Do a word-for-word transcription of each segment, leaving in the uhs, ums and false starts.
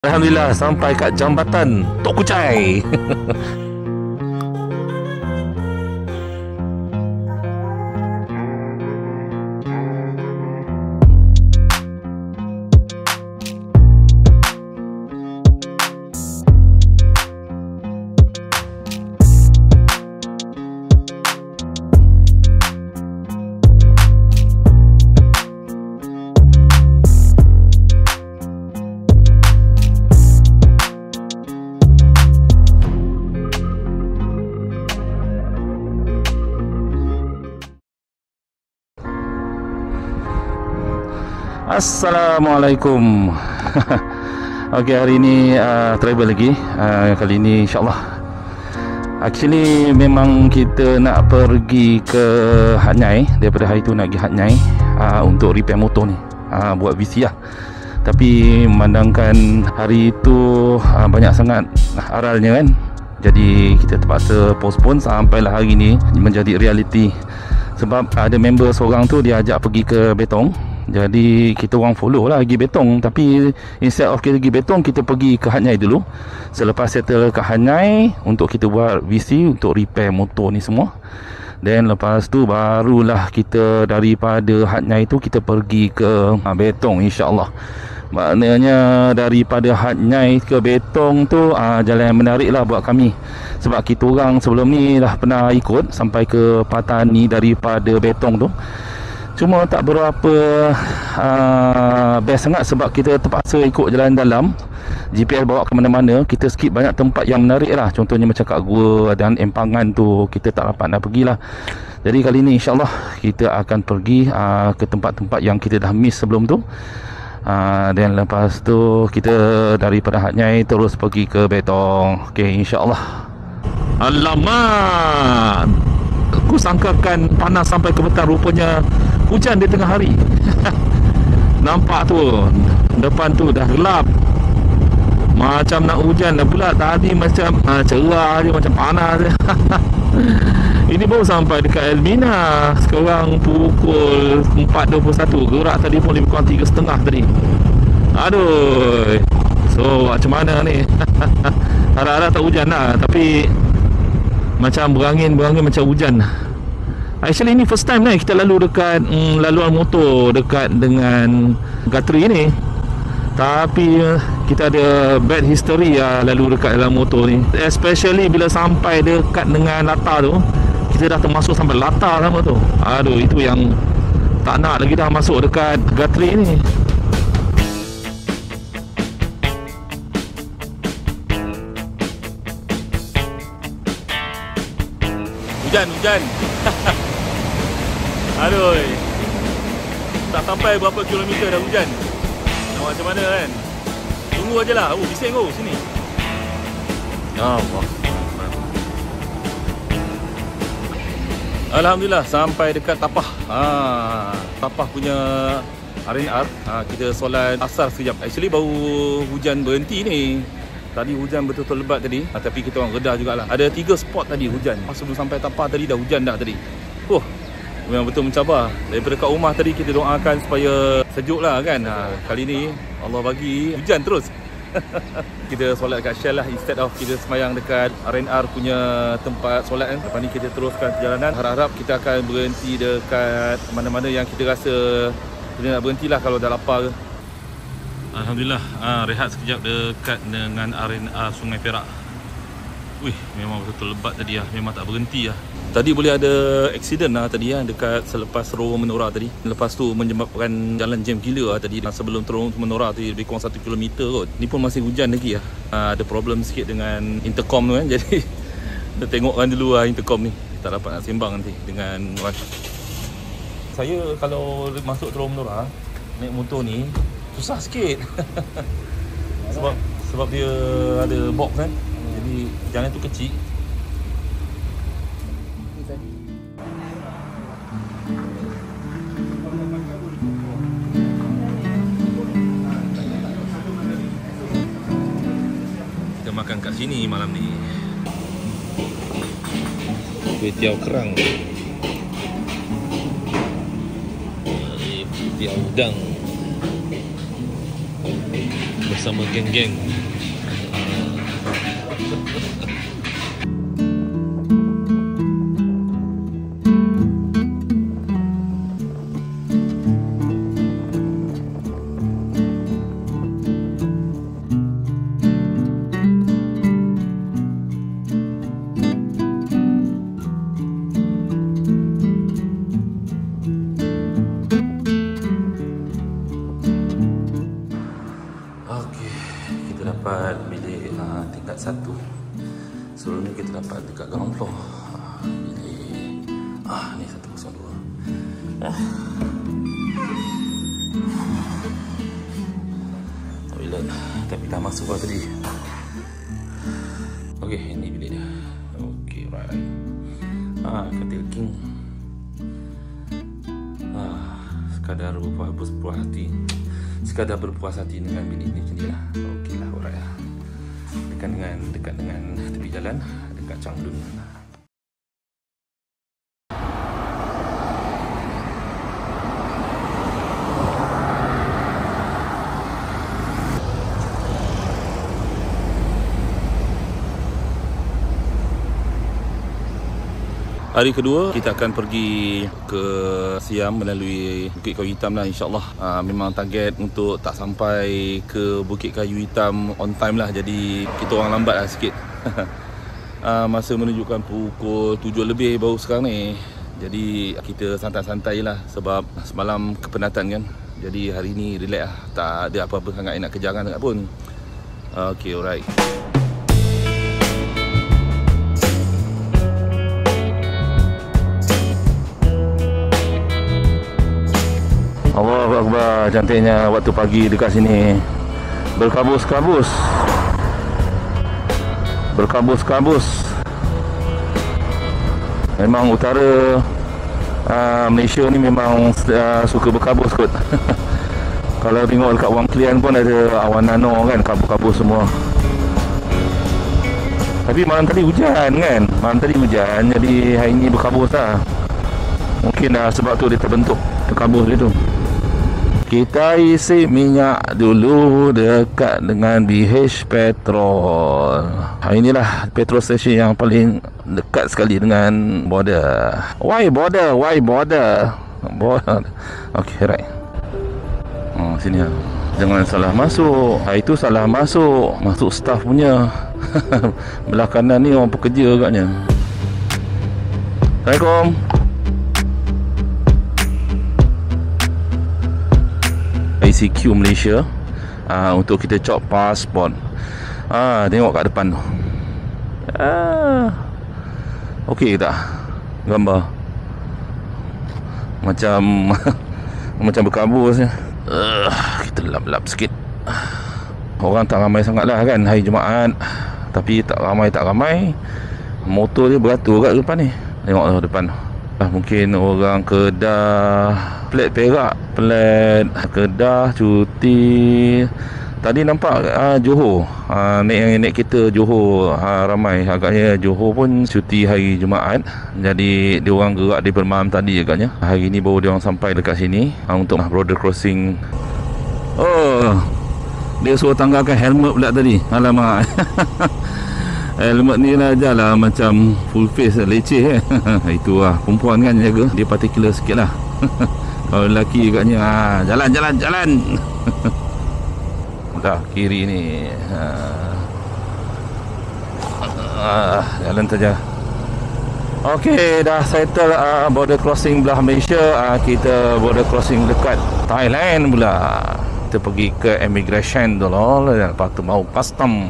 Alhamdulillah sampai kat jambatan Tok Kucai. Assalamualaikum. Okey, hari ni uh, travel lagi. uh, Kali ni insyaAllah, actually memang kita nak pergi ke Hat Nyai. Daripada hari tu nak pergi Hat Nyai uh, untuk repair motor ni, uh, buat V C lah. Tapi memandangkan hari tu uh, banyak sangat aralnya kan, jadi kita terpaksa postpone sampailah hari ni menjadi reality. Sebab ada member seorang tu dia ajak pergi ke Betong, jadi kita orang follow lah pergi Betong. Tapi instead of kita pergi Betong, kita pergi ke Hat Nyai dulu. Selepas settle ke Hat Nyai, untuk kita buat V C untuk repair motor ni semua. Dan lepas tu barulah kita daripada Hat Nyai tu kita pergi ke Betong insyaAllah. Maknanya daripada Hat Nyai ke Betong tu aa, jalan yang menarik lah buat kami. Sebab kita orang sebelum ni dah pernah ikut sampai ke Patani daripada Betong tu. Cuma tak berapa uh, best sangat sebab kita terpaksa ikut jalan dalam. G P S bawa ke mana-mana, kita skip banyak tempat yang menarik lah. Contohnya macam kat Gua dan Empangan tu kita tak dapat nak pergilah. Jadi kali ni insyaAllah kita akan pergi uh, ke tempat-tempat yang kita dah miss sebelum tu. uh, Dan lepas tu kita daripada Hat Nyai terus pergi ke Betong. Okay, insyaAllah. Alamak, aku sangkakan panas sampai ke petang, rupanya hujan di tengah hari. Nampak tu, depan tu dah gelap, macam nak hujan dah pula. Tadi macam uh, cerah je, macam panas je. Ini baru sampai dekat Elmina. Sekarang pukul empat dua puluh satu. Gerak tadi pun lebih kurang tiga setengah tadi. Aduh. So macam mana ni? Harap-harap tak hujan lah, tapi macam berangin-berangin macam hujan. Actually ni first time ni kita lalu dekat mm, laluan motor dekat dengan Guthrie ni. Tapi kita ada bad history lah lalu dekat dalam motor ni. Especially bila sampai dekat dengan latar tu, kita dah termasuk sampai latar sama tu. Aduh, itu yang tak nak lagi dah masuk dekat Guthrie ni. Hujan, hujan. Aduh, tak sampai berapa kilometer dah hujan. Nak macam mana kan? Tunggu aje lah. Oh, bising oh sini. Allah. Alhamdulillah sampai dekat Tapah. Ha, Tapah punya R and R. Ha, kita solat asar sekejap. Actually baru hujan berhenti ni. Tadi hujan betul-betul lebat tadi, ha, tapi kita orang redah jugalah. Ada tiga spot tadi hujan. Pas sebelum sampai Tapah tadi dah hujan dah tadi. Oh, memang betul mencabar. Daripada kat rumah tadi kita doakan supaya sejuk lah kan. Ha, kali ni Allah bagi hujan terus. Kita solat dekat Shell lah, instead of kita semayang dekat R and R punya tempat solat kan. Lepas ni kita teruskan perjalanan. Harap-harap kita akan berhenti dekat mana-mana yang kita rasa kita nak berhenti lah kalau dah lapar. Alhamdulillah, ah, rehat sekejap dekat dengan R and R Sungai Perak. Wih, memang betul lebat tadi lah, memang tak berhenti lah. Tadi boleh ada accident lah tadi lah, dekat selepas terowong Menora tadi. Lepas tu menyebabkan jalan jam gila lah tadi. Sebelum terowong Menora tadi lebih kurang satu kilometer kot. Ni pun masih hujan lagi lah. ah, Ada problem sikit dengan intercom tu kan. Jadi kita tengokkan dulu lah intercom ni. Tak dapat nak sembang nanti dengan rush. Saya kalau masuk terowong Menora naik motor ni susah sikit. Sebab sebab dia ada box kan. Jadi jalan tu kecil. Kita makan kat sini malam ni. Kuih tiaw kerang, kuih tiaw udang bersama geng-geng. Dapat bilik uh, tingkat satu. Sebelum ni kita dapat dekat ground floor. uh, Bilik ah ni satu kosong dua. ah. Toilet tapi dah masuk lah tadi. Ok, ini bilik dia. Ok, right. Ah, katil king. Ah, sekadar berpuas berpuas hati. Sekadar berpuas hati dengan bilik ni macam ni lah. Okey lah, alright lah. Dekat dengan, dekat dengan tepi jalan, dekat Changdun. Hari kedua kita akan pergi ke Siam melalui Bukit Kayu Hitam lah, insyaAllah. uh, Memang target untuk tak sampai ke Bukit Kayu Hitam on time lah. Jadi kita orang lambat lah sikit. uh, Masa menunjukkan pukul tujuh lebih baru sekarang ni. Jadi kita santai-santai lah sebab semalam kepenatan kan. Jadi hari ni relax lah. Tak ada apa-apa sangat nak kejar kan pun. uh, Okay, alright. Allahu Akbar, cantiknya waktu pagi dekat sini. Berkabus-kabus. Berkabus-kabus. Memang utara uh, Malaysia ni memang uh, suka berkabus kot. Kalau tengok dekat Wang Kelian pun ada awan nano kan, kabus-kabus semua. Tapi malam tadi hujan kan. Malam tadi hujan, jadi hari ni berkabus lah. Mungkin uh, sebab tu dia terbentuk berkabus dia tu. Kita isi minyak dulu dekat dengan B H Petrol. Ha, inilah petrol station yang paling dekat sekali dengan border. Why border? Why border? Border. Okay, right. Oh, sini lah. Jangan salah masuk. Ha, itu salah masuk. Masuk staff punya. Belah kanan ni orang pekerja agaknya. Assalamualaikum. I C Q Malaysia uh, untuk kita cop pasport. Ah, tengok kat depan tu. Ah. Okey tak? Gambar macam macam berkabus ya. Uh, kita lap-lap sikit. Orang tak ramai sangat lah kan hari Jumaat. Tapi tak ramai tak ramai. Motor dia beratur kat depan ni. Tengok tu depan. Mungkin orang Kedah, plat Perak, plat Kedah cuti. Tadi nampak uh, Johor, uh, naik naik kereta Johor uh, ramai. Agaknya Johor pun cuti hari Jumaat. Jadi dia orang gerak di malam tadi agaknya. Hari ni baru dia orang sampai dekat sini uh, untuk border crossing. Oh, dia suruh tanggalkan helmet pula tadi. Alamak. Helmet ni lah je lah macam full face leceh eh. Itu lah perempuan kan jaga. Dia particular sikit lah. Kalau lelaki agaknya ah, jalan jalan jalan. Dah kiri ni ah, ah, jalan saja. Okey, dah settle uh, border crossing belah Malaysia. uh, Kita border crossing dekat Thailand pula. Kita pergi ke immigration dulu. Lepas tu mau custom.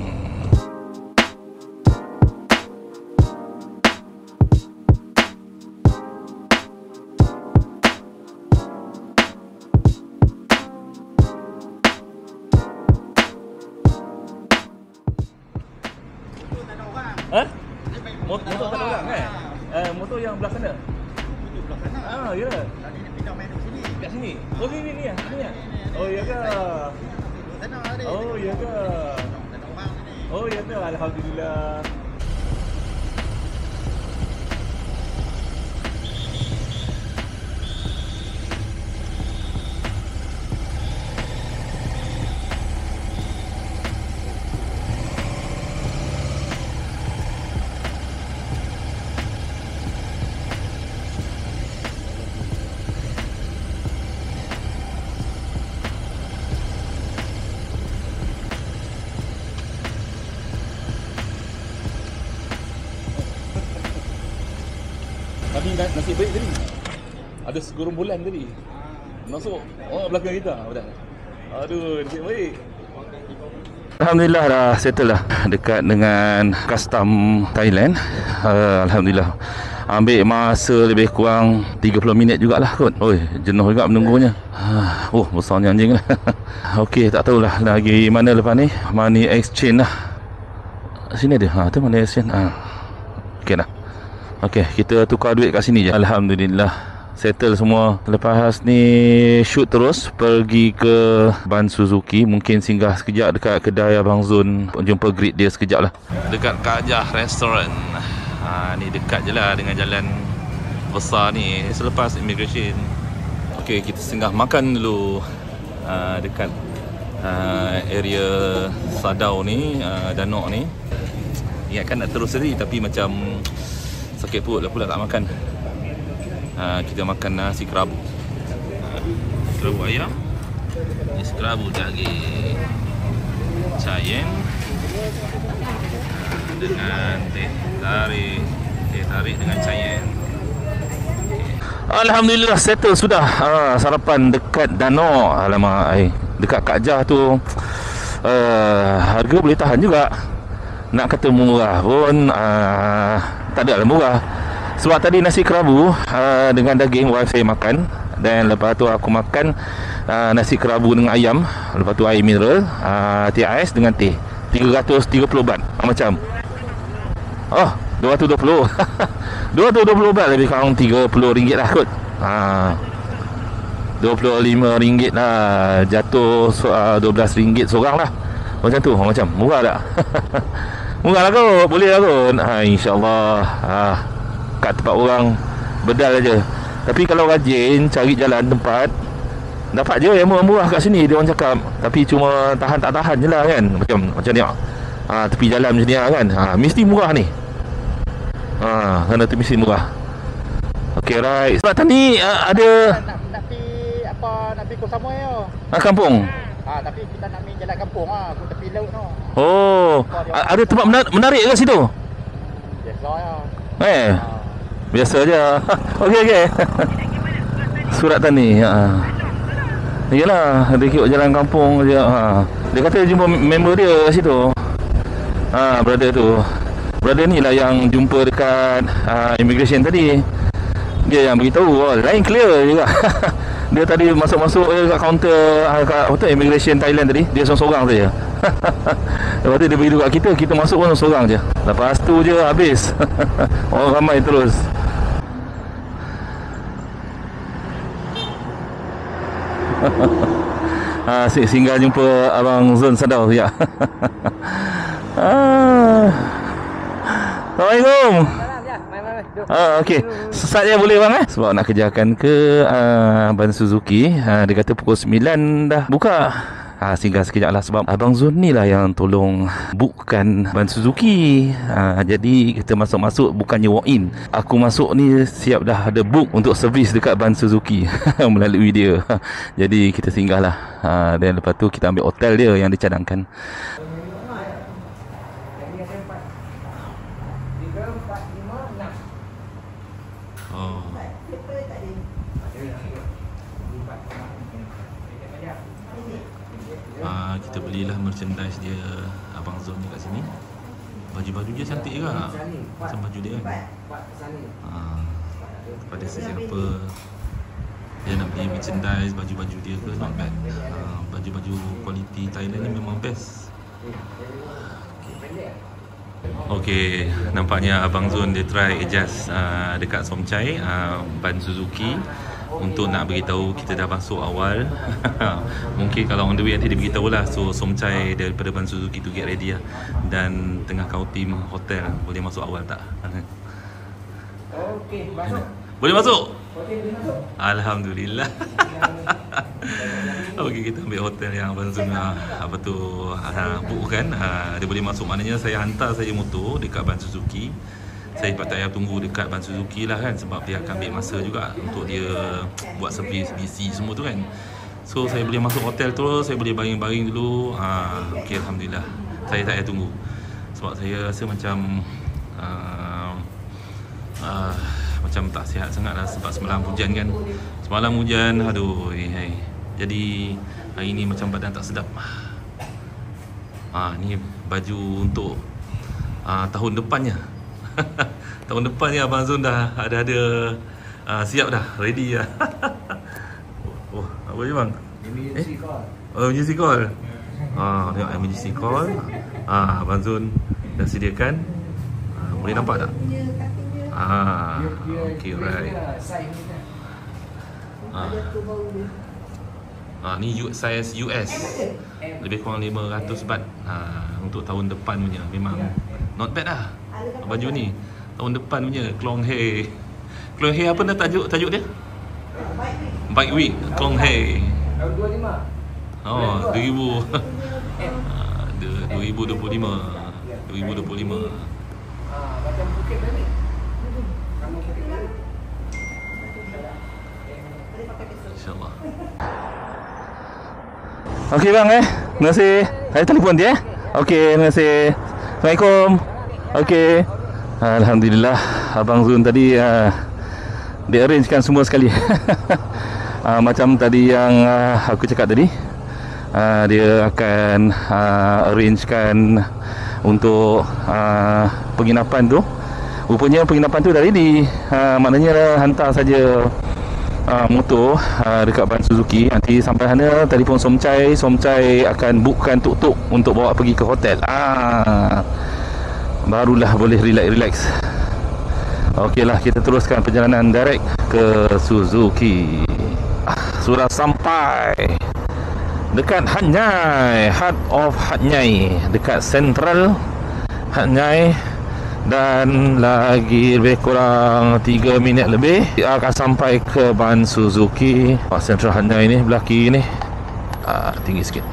Ha? Motor, motor tak ada orang kan? Eh, motor yang belah sana? Motor belah sana. Ah, ya. Tadi dia pindah main kat sini. Kat sini? Oh, ni ni ni ah. Ni ah. Oh, ya ke? Oh, ya ke? Oh, ya ke? Alhamdulillah. nasi baik tadi. Ada segerombolan tadi. Masuk orang belakang kita. Betul. Aduh, nasi baik. Alhamdulillah dah settle lah dekat dengan custom Thailand. uh, Alhamdulillah. Ambil masa lebih kurang tiga puluh minit jugalah kot. Oi, jenuh juga menunggunya. Oh, besarnya anjing lah. Okey, tak tahulah lagi mana lepas ni. Money exchange lah. Sini dia. Ha, tu money exchange. Ha. Okey dah. Okey, kita tukar duit kat sini je. Alhamdulillah. Settle semua. Lepas ni shoot terus pergi ke Ban Suzuki. Mungkin singgah sekejap dekat kedai Abang Zon. Jumpa greet dia sekejap lah. Dekat Kak Jah Restaurant. Ha, ni dekat je lah dengan jalan besar ni selepas immigration. Okey, kita singgah makan dulu uh, dekat uh, area Sadau ni, uh, Danok ni. Ingatkan nak terus seri tapi macam sakit perut lah pula tak makan. Uh, kita makan nasi kerabu. Uh, kerabu ayam, nasi kerabu daging, cayen uh, dengan teh tarik, teh tarik dengan cayen. Alhamdulillah settle sudah. uh, Sarapan dekat Danok. Alamak, eh, dekat Kak Jah tu uh, harga boleh tahan juga. Nak kata murah pun uh, tak ada lah murah. Sebab tadi nasi kerabu uh, dengan daging wife saya makan. Dan lepas tu aku makan uh, nasi kerabu dengan ayam. Lepas tu air mineral, uh, teh ais dengan teh, tiga ratus tiga puluh baht. Macam oh, dua ratus dua puluh. dua ratus dua puluh baht lebih kurang tiga puluh ringgit lah kot. Ha, dua puluh lima ringgit lah. Jatuh uh, dua belas ringgit seorang lah. Macam tu, macam murah tak? Murah lah kot, boleh lah kot. Ha, InsyaAllah ha, kat tempat orang bedal aja. Tapi kalau rajin cari jalan tempat, dapat je yang murah-murah kat sini. Dia orang cakap. Tapi cuma tahan tak tahan je lah kan. Macam macam ni ha, tepi jalan macam ni kan. Ha, mesti murah ni. Ha, sana tu mesti murah. Okay, right. Sebab tadi uh, ada nak, nak pi apa nak pi Koh Samui tu. Ah, kampung. Ah, tapi kita nak main jalan kampung ah, aku tepi laut tu. Oh, ada tempat menarik, menarik ke situ? Biasa ya. Eh. Ah. Biasa je. Okey okey. Surat tani. Ha. Yalah, dia ikut jalan kampung je. Ha. Dia kata jumpa member dia kat situ. Ha, brother tu. Brother ni lah yang jumpa dekat uh, immigration tadi. Dia yang beritahu. Oh, lain clear juga. Dia tadi masuk-masuk kat kaunter uh, kat hotel immigration Thailand tadi. Dia seorang-seorang saja. Lepas tu dia beritahu kat kita, kita masuk pun seorang je. Lepas tu je habis. Orang ramai terus. Ah, singgah jumpa Abang Zon Sadau sekejap. ah. Assalamualaikum. Ah, okey. Sesat je boleh bang eh? Sebab nak kerjakan ke uh, Ban Suzuki. Uh, dia kata pukul sembilan dah buka. Ha, singgah sekejap lah sebab Abang Zul ni lah yang tolong bookkan Ban Suzuki. Ha, jadi kita masuk-masuk bukannya walk in. Aku masuk ni siap dah ada book untuk servis dekat Ban Suzuki melalui dia. Jadi kita singgah lah. Ha, dan lepas tu kita ambil hotel dia yang dicadangkan. Oh. Uh, kita belilah merchandise dia Abang Zul ni kat sini. Baju-baju dia cantik juga. Macam baju dia kan. Uh, pada sesiapa dia nak beli merchandise baju-baju dia ke, not bad. uh, Baju-baju quality Thailand ni memang best. Okay, nampaknya Abang Zul dia try adjust uh, dekat Somchai uh, Ban Suzuki untuk nak beritahu kita dah masuk awal. Mungkin kalau on the way nanti dia beritahu lah. So Somchai daripada Ban Suzuki tu get ready lah. Dan tengah kau tim hotel, boleh masuk awal tak? Okey, masuk. Boleh masuk? Okey, boleh masuk. Alhamdulillah. Okey, kita ambil hotel yang Abang Zul apa tu uh, book kan. Uh, dia boleh masuk, maknanya saya hantar saja motor dekat Ban Suzuki. Saya tak payah tunggu dekat Ban Suzuki lah kan, sebab dia akan ambil masa juga untuk dia buat servis B C semua tu kan. So saya boleh masuk hotel terus, saya boleh baring-baring dulu. ha, Okey, Alhamdulillah. Saya tak payah tunggu. Sebab saya rasa macam uh, uh, macam tak sihat sangat lah sebab semalam hujan kan. Semalam hujan, aduh. Hai. Jadi hari ni macam badan tak sedap. Ah, ni baju untuk ah, tahun depannya. Tahun depan ni Abang Zul dah ada-ada uh, siap dah, ready dah. oh, oh, apa je bang? Emergency eh? call. Oh, emergency call. Ah, tengok emergency call. Ah, Abang Zul dah sediakan. Ah, boleh nampak tak? Ah, okey, right. Ah. Ah, ni size U S. Lebih kurang lima ratus baht. Ah, untuk tahun depan punya memang not bad lah. Baju ni tahun depan punya Klong Hei. Klong Hei apa dah tajuk tajuk dia? Bike Week Klong Hei. Tahun dua puluh lima. Oh, dua ribu. Ah, dua ribu dua puluh lima. dua ribu dua puluh lima. Ah, macam Phuket ni. Kamu Phuket ni. Insya-Allah. Okey bang eh. Terima kasih. Saya telefon dia eh. Okey, terima kasih. Assalamualaikum. Okey. Alhamdulillah Abang Zul tadi uh, dia arrangekan semua sekali. uh, Macam tadi yang uh, aku cakap tadi, uh, dia akan uh, arrangekan untuk uh, penginapan tu. Rupanya penginapan tu dah ready. uh, Maknanya hantar saja uh, motor uh, dekat Ban Suzuki. Nanti sampai sana telefon Somchai, Somchai akan bookkan tuk-tuk untuk bawa pergi ke hotel. Ah, barulah boleh relax-relax. Okeylah, kita teruskan perjalanan direct ke Suzuki. Ah, sudah sampai dekat Hat Yai, Heart of Hat Yai, dekat Central Hat Yai. Dan lagi lebih kurang tiga minit lebih akan sampai ke Ban Suzuki. Oh, Central Hat Yai ni belah kiri ni. Ah, tinggi sikit.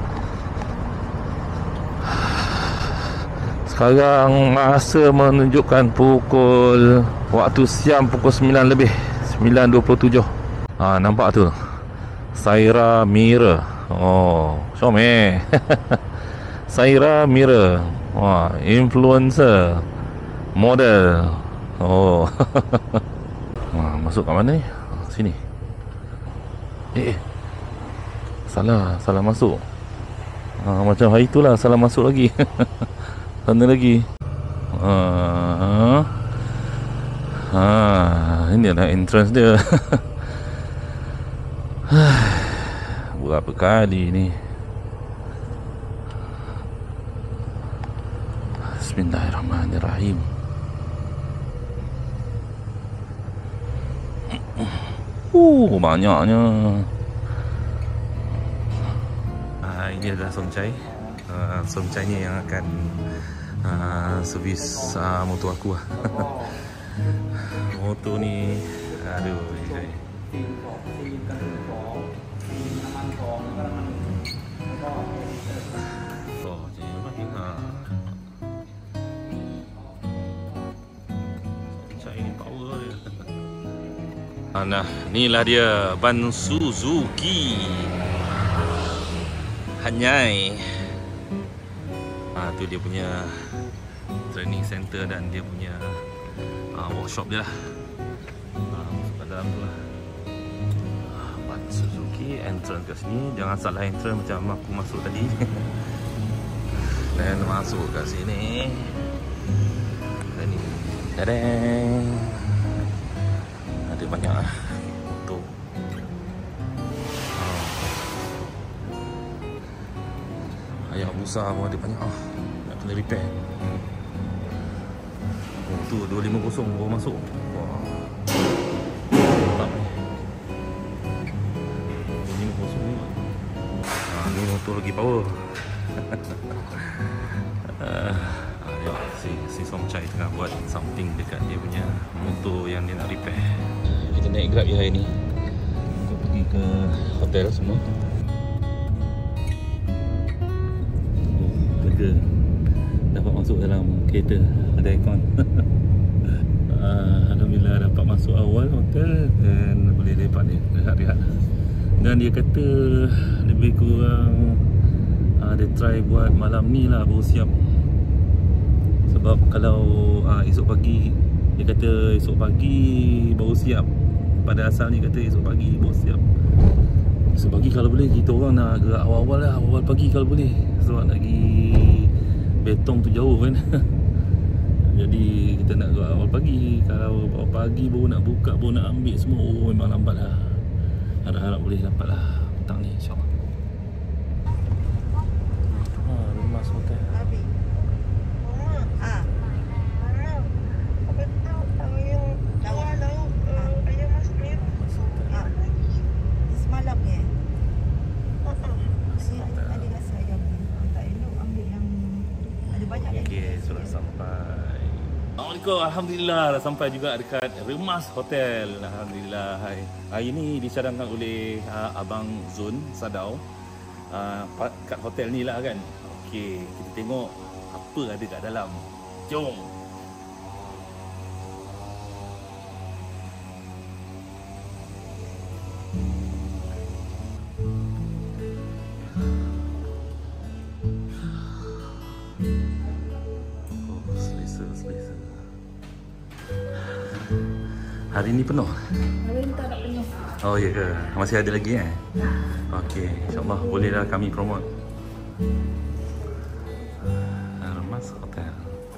Sekarang masa menunjukkan pukul, waktu siam pukul sembilan lebih, sembilan dua puluh tujuh. Ah, nampak tu Saira Mirror. Oh, Syome. Saira Mirror. Wah, influencer, model. Oh. Wah, masuk kat mana ni? Sini. Eh, eh. Salah, salah masuk. Ah, macam hari itulah salah masuk lagi. Sana lagi. Ah. Ah, ini adalah entrance dia. Berapa kali ni? Bismillahirrahmanirrahim. Uh, banyaknya. Ah, ini adalah Somchai. Uh, Somchai ni yang akan uh, servis uh, motor aku lah. Motor ni, aduh, ini. Nah, inilah dia Ban Suzuki Hat Yai. Ah, tu dia punya training center dan dia punya uh, workshop dia lah. Ah, masuk kat dalam tu lah. Ah, Ban Suzuki entrance kat sini. Jangan salah entrance macam aku masuk tadi. Dan masuk kat sini. Dan ni, dadang. Ada banyak lah motor. Ah. Ayah besar pun ada banyak lah. Nak kena repair. Oh, tu dua lima kosong baru masuk. Wah. Tak ni. dua lima kosong ni. Ah, ni motor lagi power. Ah. Si, si Somchai tengah buat something dekat dia punya motor yang dia nak repair. Kita naik Grab je hari ni. Kita pergi ke hotel semua. Oh, lega. Dapat masuk dalam kereta, ada aircon. uh, Alhamdulillah dapat masuk awal hotel dan boleh lepak ni, rehat-rehat. Dan dia kata lebih kurang uh, dia try buat malam ni lah baru siap. Sebab kalau uh, esok pagi Dia kata esok pagi baru siap. Pada asalnya kata esok pagi baru siap. Esok pagi kalau boleh kita orang nak gerak awal-awal lah, awal pagi kalau boleh. Sebab nak pergi Betong tu jauh kan. Jadi kita nak gerak awal pagi. Kalau awal pagi baru nak buka, baru nak ambil semua, oh memang lambat lah. Harap-harap boleh dapat lah petang ni insyaAllah. Ha, rumah hotel. Okey, sudah sampai. Assalamualaikum, alhamdulillah dah sampai juga dekat Remas Hotel. Alhamdulillah. Hai. Hari ni dicadangkan oleh uh, Abang Zun Sadau. Uh, kat hotel ni lah kan. Okey, kita tengok apa ada kat dalam. Jom. Hari ni penuh? Hari ni tak nak penuh. Oh ya ke? Masih ada lagi eh? Okey, insyaAllah bolehlah kami promote. Remas Hotel.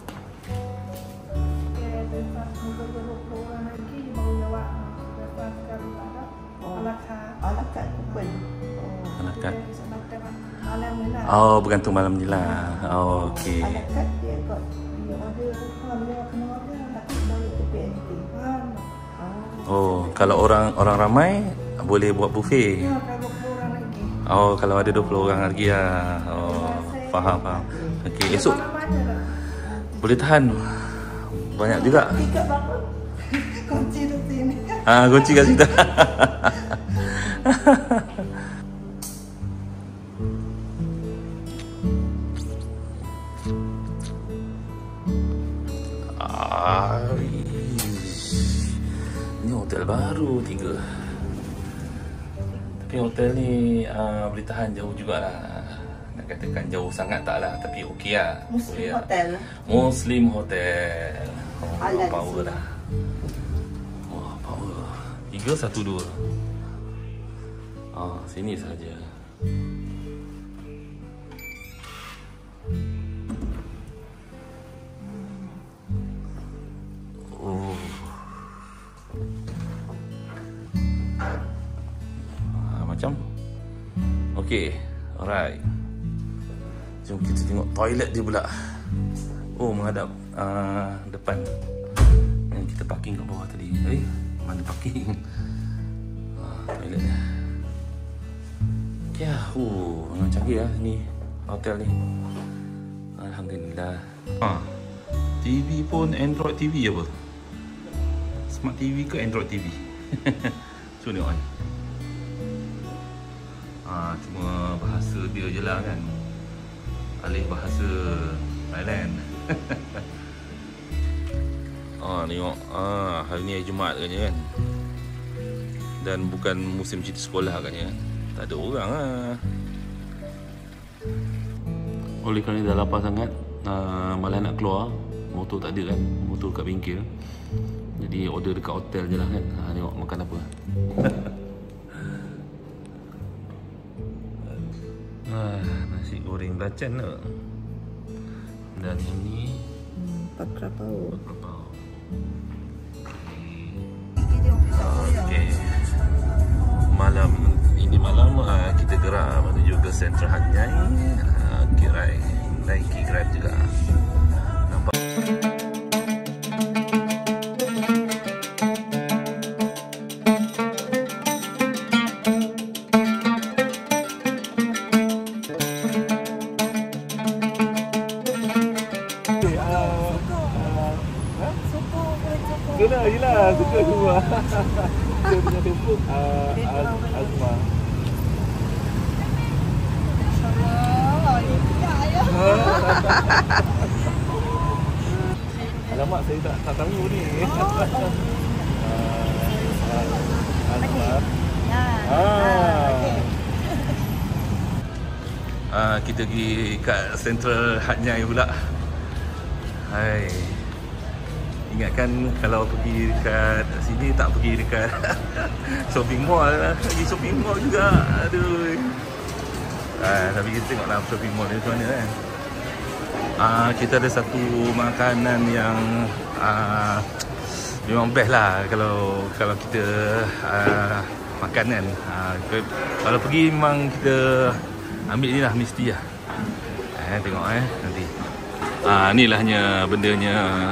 Okay, lepas muka dua puluh orang lagi baru jawab. Lepas sekali tak ada. Alakat. Alakat kupon. Alakat. Malam ni lah. Oh, bergantung malam ni lah. Oh, okey. Alakat dia kot. Dia order. Kalau dia kena order, tapi balik ke P N T. Faham? Oh, kalau orang orang ramai boleh buat buffet. Ya, kalau dua puluh orang lagi. Oh, kalau ada dua puluh orang lagi ya. Oh, faham faham. Okey, esok boleh tahan. Banyak juga. Tiga berapa? Kunci di sini. Ah, kunci kat situ. Ini hotel baru tiga. Tapi hotel ni uh, boleh tahan jauh jugalah. Nak katakan jauh sangat tak lah, tapi okey lah. Muslim boleh Hotel. Lah. Muslim Hotel. Oh, Alan power dah. Wah, power. Tiga, satu, dua. Ah, sini saja. Oh. Ah, macam. Okey, alright. Jom kita tengok toilet dia pula. Oh, menghadap uh, depan. Yang kita parking kat bawah tadi. Eh, mana parking? Ah, toilet dia. Ya, oh, memang canggih lah ni hotel ni. Alhamdulillah. Ah, T V pun Android T V apa? Smart T V ke Android T V? So tengok kan. Ah, cuma bahasa dia je lah kan. Alih bahasa Thailand. Ah, tengok. Ah, hari ni hari Jumaat katanya kan. Dan bukan musim cuti sekolah katanya. Tak ada orang lah. Oleh kerana dah lapar sangat, uh, malah nak keluar. Motor tak ada kan. Motor kat bengkel. Jadi order dekat hotel je lah kan. Ha, tengok makan apa. Ah, nasi goreng belacan tak? Dan yang ni Pak Krapau. Krapau. Okay. Malam ini malam uh, kita gerak menuju ke Central Hat Yai. Uh, Kirai naiki Grab juga. Nampak. Kena je lah, suka semua. Dia punya Facebook uh, Azma. InsyaAllah, ya ya. Alamak, saya tak tak tahu ni. Azma. Ya. Ah. Ah, kita pergi kat Central Hat Yai pula. Hai. Ingatkan kalau pergi dekat sini tak pergi dekat shopping mall lah. Pergi shopping mall juga. Aduh. Ah, tapi kita tengoklah shopping mall ni macam mana kan. Ah, kita ada satu makanan yang ah, memang best lah kalau kalau kita ah, makan kan. Ah, kalau pergi memang kita ambil ni lah, mesti lah. Eh, tengok eh nanti. Ah, ni lahnya bendanya.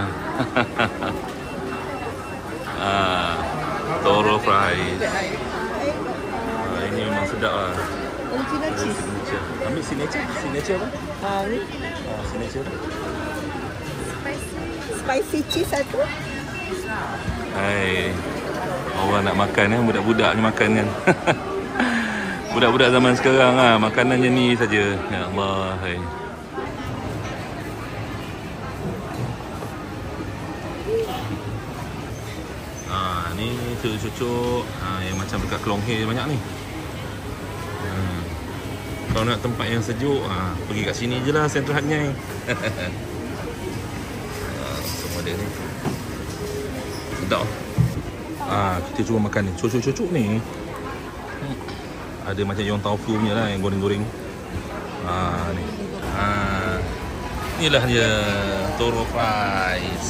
ah, Toro fries. Ah, ini memang sedap lah. Signature. Ambil signature. Signature apa? Ha, ni Ah, signature. spicy cheese satu. Hai. Orang nak makan kan, budak-budak ni makan kan. Budak-budak zaman sekarang ah, makanannya ni saja. Ya Allah, hai. Ah, ni cucuk-cucuk ah, yang macam dekat Kelong Hill banyak ni. Hmm. Kalau nak tempat yang sejuk, ah, pergi kat sini je lah, Central Hatnyai. ah, semua dia ni. Sedap. Ah, kita cuba makan ni. Cucuk-cucuk ni ada macam yang tofu punya lah, yang goreng-goreng. Ah, ni. Ah, inilah dia Toro fries.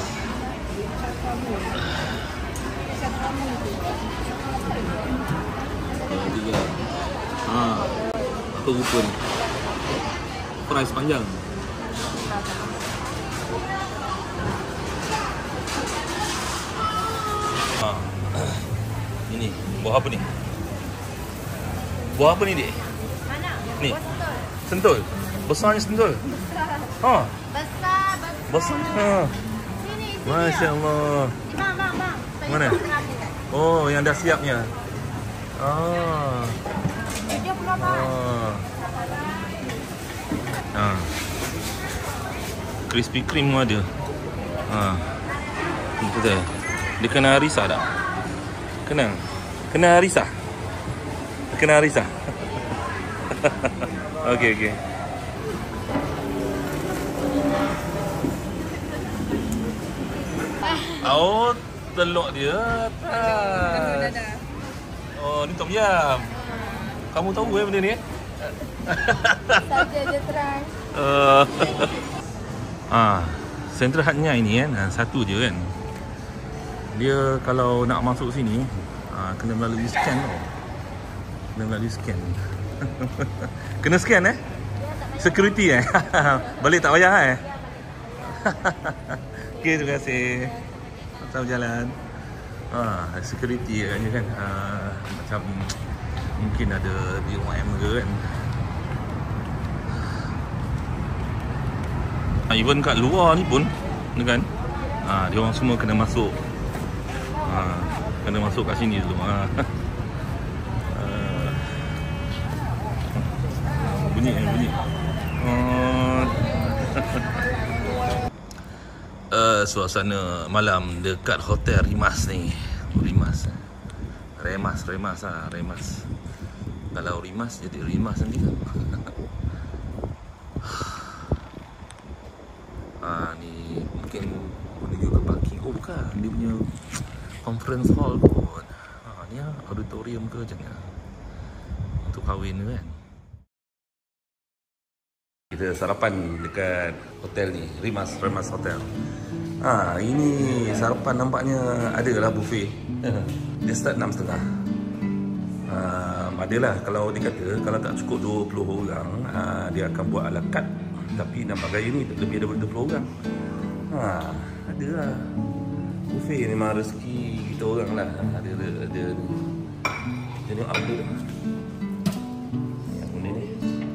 Ah, apa rupa ni? Fries panjang. Ah, ini buah apa ni? Buah apa ni, Dik? Mana? Ni. Buah sentul. Sentul. Besarnya sentul. Ha, Besar, besar. besar. Ha. Sini, sini. Masya-Allah. Bang, bang, bang. Saya Mana? tengah ni kan. Oh, yang dah siapnya. Ah. Dia pula apa? Ah. Ah. Krispy Kreme pun ada. Ah. Betul. Dia kena harisa tak? Kena. Kena harisa. Kena harisa. Okey, okey. Oh, telur dia atas. Oh, ni tom yam. Kamu tahu eh benda ni eh? Saja je try. Uh, ah, Central Hatnyai ni kan, satu je kan. Dia kalau nak masuk sini, ah, kena melalui scan tau. Kena melalui scan. Kena scan eh? Security eh? Balik tak payah eh? Okey, terima kasih. Selamat berjalan. Ah, security agaknya kan. Ah, macam mungkin ada B O M ke kan. Ah, even kat luar ni pun kan. Ah, dia orang semua kena masuk. Ah, kena masuk kat sini dulu. Ah. Ah. Bunyi eh, bunyi. Oh. Uh, suasana malam dekat Hotel Rimas ni. Rimas. Remas, Remas ah, Remas. Kalau Rimas jadi Rimas nanti kan. Ah, ni mungkin menuju ke parking. Oh bukan, dia punya conference hall kot. Ah, ni ah, auditorium ke macam ni. Untuk kahwin kan. Kita sarapan dekat hotel ni, Rimas, Remas Hotel. Ah, ini sarapan nampaknya ada lah buffet. Dia start enam tiga puluh. Ah, adalah kalau dikata kalau tak cukup dua puluh orang, ah, dia akan buat ala carte. Tapi nampak gaya ni lebih daripada dua puluh orang. Ha, ada lah. Buffet memang rezeki kita orang lah. Ada ada ada. Jadi apa dah. Yang ni ni.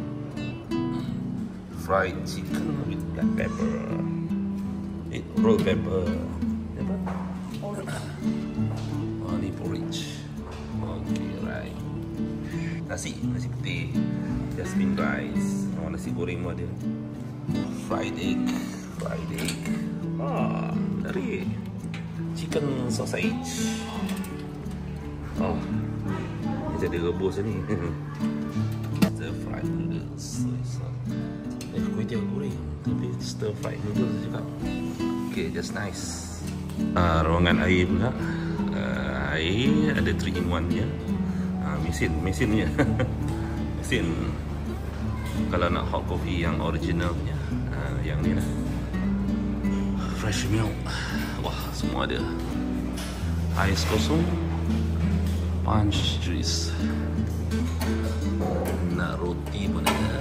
Fried chicken with black pepper. Eh, roll pepper. Apa? Oh, ni porridge. Okay, right. Nasi, nasi putih. Jasmine rice. Oh, nasi goreng pun ada. Fried egg. Fried egg. Ah, menarik. Chicken sausage. Oh, dia ada rebus ni. The fried noodles. Eh, kuih tiaw goreng, tapi stir fried noodles juga. Okay, just nice. Uh, ruangan air pula. Uh, air ada three in one nya. Uh, mesin, mesinnya. Mesin. Kalau nak hot coffee yang original punya, uh, yang ni lah. Fresh milk. Wah, semua ada. Ais kosong. Punch juice. Nak roti pun ada.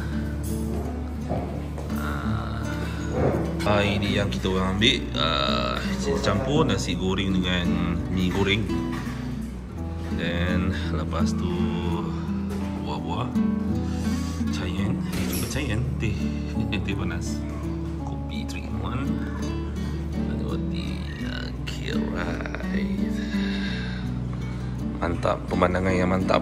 Ah, ini yang kita orang ambil, uh, campur nasi goreng dengan mi goreng. Dan lepas tu buah-buah, cairan, juga cairan, teh, teh panas, kopi three in one, roti. Okay, right. Mantap, pemandangan yang mantap.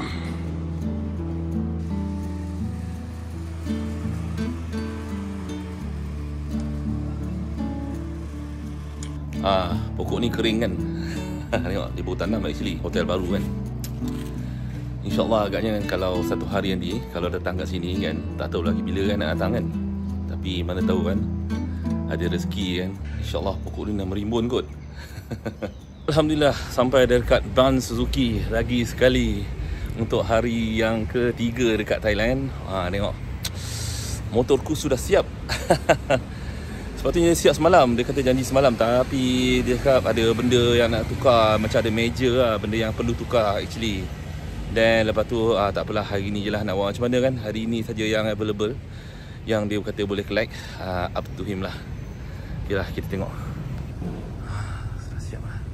Ah, pokok ni kering kan. Tengok, dia baru tanam actually, hotel baru kan. InsyaAllah agaknya kalau satu hari nanti, kalau datang kat sini kan, tak tahu lagi bila kan nak datang kan. Tapi mana tahu kan, ada rezeki kan. InsyaAllah pokok ni nak merimbun kot. Alhamdulillah, sampai dekat Ban Suzuki lagi sekali untuk hari yang ketiga dekat Thailand. Ah, tengok, motorku sudah siap. Sepatutnya siap semalam. Dia kata janji semalam, tapi dia cakap ada benda yang nak tukar. Macam ada meja lah, benda yang perlu tukar actually. Dan lepas tu ah, tak apalah, hari ni je lah nak buat macam mana kan. Hari ni saja yang available, yang dia kata boleh collect. ah, Up to him lah. Okay lah, kita tengok. Sudah siap lah.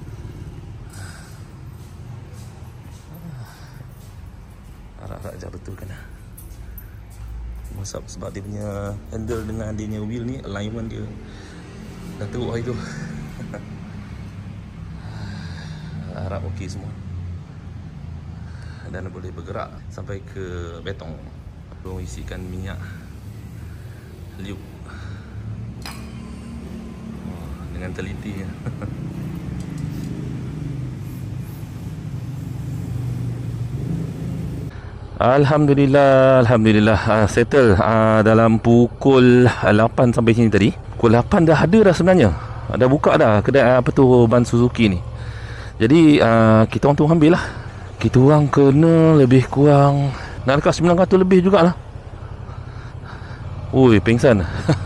Harap-harap je betul kan lah. Sebab, sebab dia punya handle dengan dia punya wheel ni, alignment dia dah teruk hari tu. Harap okey semua. Dan boleh bergerak sampai ke betong. Belum isikan minyak liuk. Oh, dengan teliti. Alhamdulillah, Alhamdulillah uh, settle uh, dalam pukul lapan sampai sini tadi. Pukul lapan dah ada dah sebenarnya. Dah buka dah kedai apa tu Ban Suzuki ni. Jadi uh, kita orang tu ambil lah. Kita orang kena lebih kurang nak dekat sembilan ratus lebih jugalah. Ui, pengsan.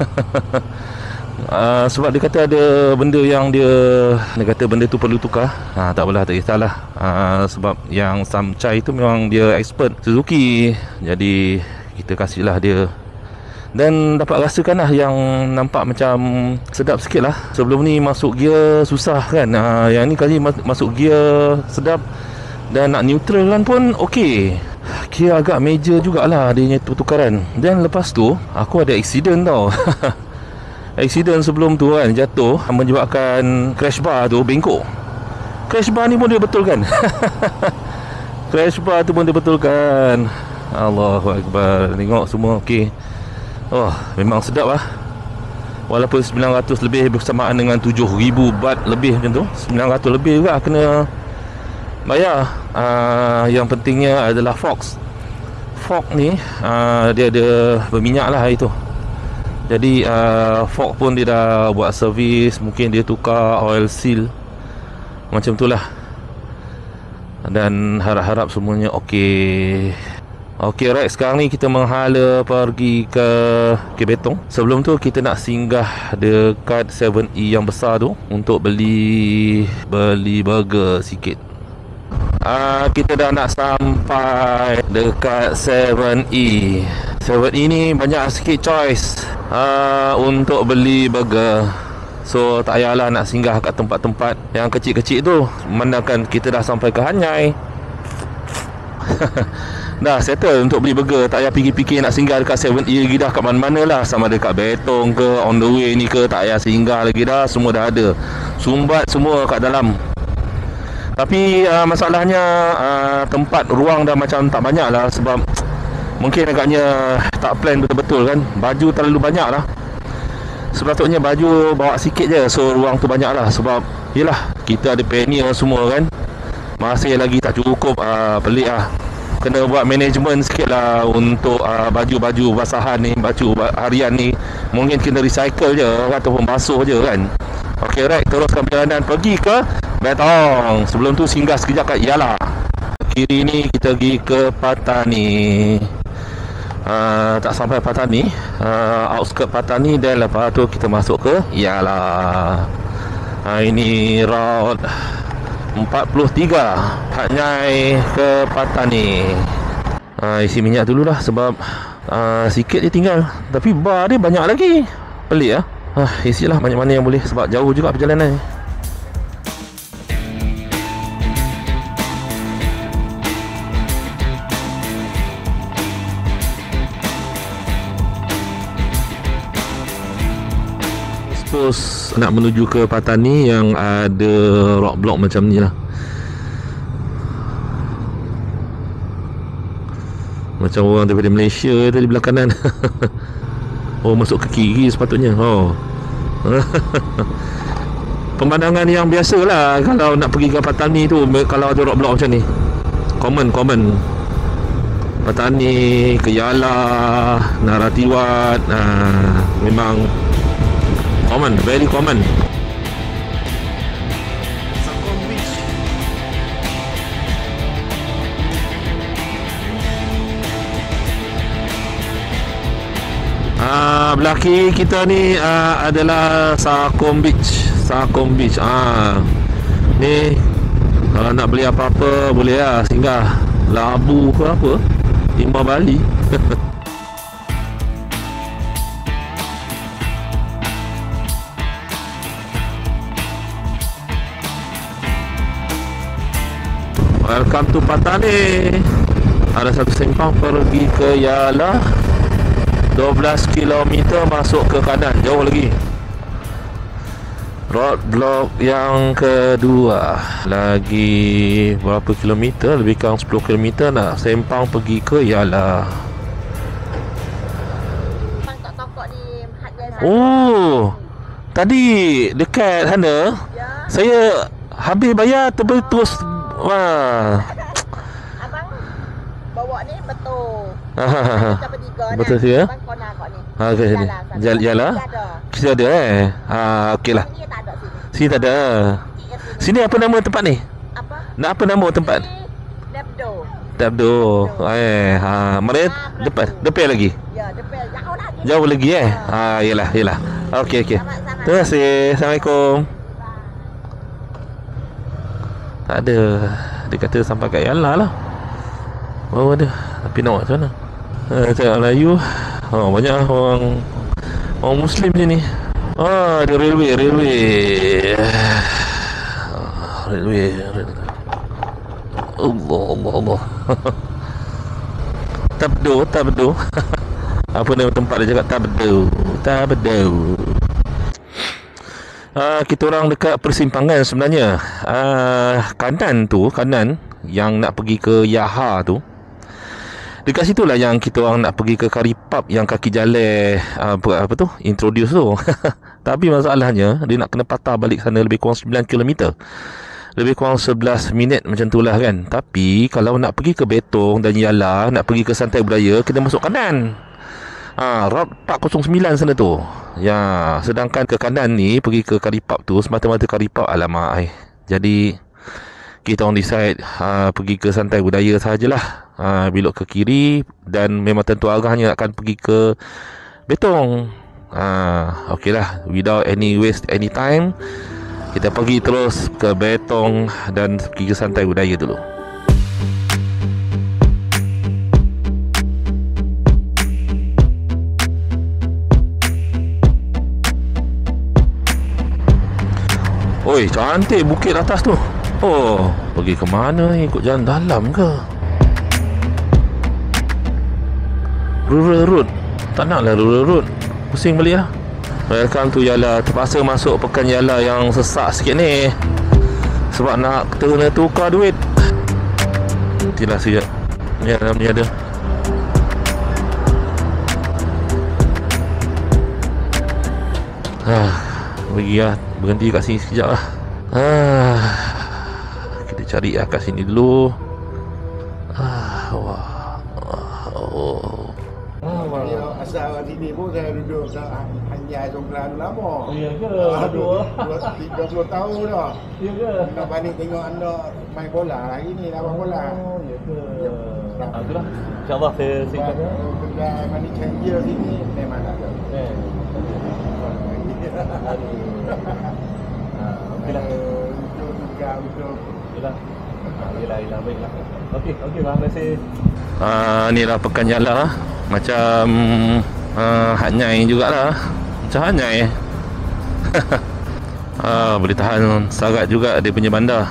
Uh, sebab dia kata ada benda yang dia Dia kata benda tu perlu tukar. ha, Tak apalah, tak kisahlah. uh, Sebab yang Sam Chai tu memang dia expert Suzuki. Jadi kita kasihlah dia. Dan dapat rasakan lah yang nampak macam sedap sikit lah. Sebelum ni masuk gear susah kan. uh, Yang ni kali masuk gear sedap. Dan nak neutralan pun okey. Kira agak major jugalah dia punya pertukaran. Dan lepas tu aku ada accident tau. Accident sebelum tu kan, jatuh menyebabkan crash bar tu bengkok. Crash bar ni pun dia betulkan. Crash bar tu pun dia betulkan. Allahu Akbar. Tengok semua okey. Oh, memang sedap lah. Walaupun sembilan ratus lebih bersamaan dengan tujuh ribu baht lebih macam tu, sembilan ratus lebih juga kena bayar. uh, Yang pentingnya adalah Fox. Fox ni uh, dia ada berminyak lah itu. Jadi uh, Ford pun dia dah buat servis. Mungkin dia tukar oil seal, macam tu lah. Dan harap-harap semuanya okey. Okey, right, sekarang ni kita menghala pergi ke ke Betong. Sebelum tu kita nak singgah dekat seven E yang besar tu untuk beli Beli burger sikit. Uh, kita dah nak sampai dekat seven E. seven E ni banyak sikit choice uh, untuk beli burger. So tak payahlah nak singgah kat tempat-tempat yang kecil-kecil tu. Memandangkan kita dah sampai ke Hanyai. Dah settle untuk beli burger. Tak payah fikir-fikir nak singgah dekat seven E lagi dah. Kat mana-mana lah, sama dekat Betong ke, on the way ni ke, tak payah singgah lagi dah. Semua dah ada, sumbat semua kat dalam. Tapi uh, masalahnya uh, tempat ruang dah macam tak banyak lah. Sebab mungkin agaknya tak plan betul-betul kan. Baju terlalu banyak lah. Sepatutnya baju bawa sikit je, so ruang tu banyak lah. Sebab yelah, kita ada pannier semua kan. Masih lagi tak cukup. uh, Pelik lah. kena buat management sikit lah untuk uh, baju-baju basahan ni, baju harian ni. Mungkin kena recycle je ataupun basuh je kan. Okey, right, teruskan perjalanan pergi ke Betong. Sebelum tu singgah sekejap kat Yala. Kiri ni kita pergi ke Patani. Uh, tak sampai Patani, uh, outskirt Patani, dan lepas tu kita masuk ke Yala. Uh, ini route empat puluh tiga Hat Nyai ke Patani. uh, Isi minyak dulu lah sebab uh, sikit je tinggal. Tapi bar dia banyak lagi. Pelik lah. uh, Isilah banyak-mana yang boleh sebab jauh juga perjalanan ni. Suppose nak menuju ke Patani yang ada rock block macam ni lah. Macam orang daripada Malaysia tadi belah kanan. Oh, masuk ke kiri sepatutnya. Oh. Pemandangan yang biasa lah kalau nak pergi ke Patani tu, kalau ada rock block macam ni. Common, common. Patani, ke Yala, Naratiwat, ah, memang common, very common. Sakong Beach. Ah, belah kiri kita ni ah, adalah Sakong Beach. Sakong Beach. Ah, ni kalau nak beli apa-apa boleh lah singgah Labu ke apa, Timah Bali. Welcome to Patani. Ada satu simpang pergi ke Yala, dua belas kilometer masuk ke kanan, jauh lagi. Roadblock yang kedua, lagi berapa kilometer, lebih kurang sepuluh kilometer nak sempang pergi ke Yala. Oh, tadi dekat sana saya habis bayar terus. Wah. Abang bawa ni betul. Kita bertiga nah. Betul ya? Abang kona kok ni. Ha, okey sini. Jal jalan. Kita ada eh. Ha, okeylah. Sini tak ada sini. Sini tak ada. Sini apa nama tempat ni? Apa? Nak apa nama tempat? Dabdo. Dabdo. Eh, ha, mana depan? Depan lagi. Ya, depan. Jauh lagi. Jauh lagi eh. Ha, yalah, yalah. Okey, okey. Terima kasih. Assalamualaikum. Tak ada. Dia kata sampai kat Yala lah. Oh ada. Tapi nak buat macam mana? Eh, cakap Melayu. Oh, banyak orang orang Muslim sini. Oh, ada railway, railway. Railway. Allah, Allah, Allah. Tabdo, tabdo. Apa nama tempat dia cakap? Tabdo. Tabdo. Uh, kita orang dekat persimpangan sebenarnya. Uh, kanan tu, kanan yang nak pergi ke Yaha tu, dekat situlah yang kita orang nak pergi ke Karipap yang kaki jalan uh, apa, apa tu, introduce tu. Tapi masalahnya dia nak kena patah balik sana lebih kurang sembilan kilometer, lebih kurang sebelas minit macam tu lah kan. Tapi kalau nak pergi ke Betong dan Yala, nak pergi ke Santai Budaya, kena masuk kanan. Ha, route empat kosong sembilan sana tu. Ya, sedangkan ke kanan ni pergi ke Karipap tu semata-mata Karipap, alamak ai. Jadi kita orang decide ha, pergi ke Santai Budaya sahajalah. Ha, belok ke kiri dan memang tentu arahnya akan pergi ke Betong. Ha, okeylah, without any waste any time, kita pergi terus ke Betong dan pergi ke Santai Budaya dulu. Oi, cantik bukit atas tu. Oh, pergi ke mana ni? Ikut jalan dalam ke? Rural road. Tak naklah rural road. Pusing balik lah. Welcome to Yala. Terpaksa masuk pekan Yala yang sesak sikit ni sebab nak kena tukar duit. Nantilah sekejap. Ni dalam ni ada. Ah, pergi lah. Berhenti kat sini sekejap lah. Ah, kita cari lah kat sini dulu. Ah, wah. sini pun saya duduk kat Anjay Songkran lama. Oh, ya ke? Ah, dua puluh tahun dah. Ya ke? Nak balik tengok anda main bola hari ni, lawan bola. Oh, ya ke? Ah, itulah. InsyaAllah saya singkat. Kedai money changer sini memang tak ada. Eh. Ah, okeylah. Untuk juga untuk Yalah. Ah, yalah, yalah, baiklah. Okey, okey bang, terima kasih. Ah, ni lah pekan Jala. Macam uh, Hanyai jugalah. Macam Hanyai. Ah, boleh tahan sarat juga dia punya bandar.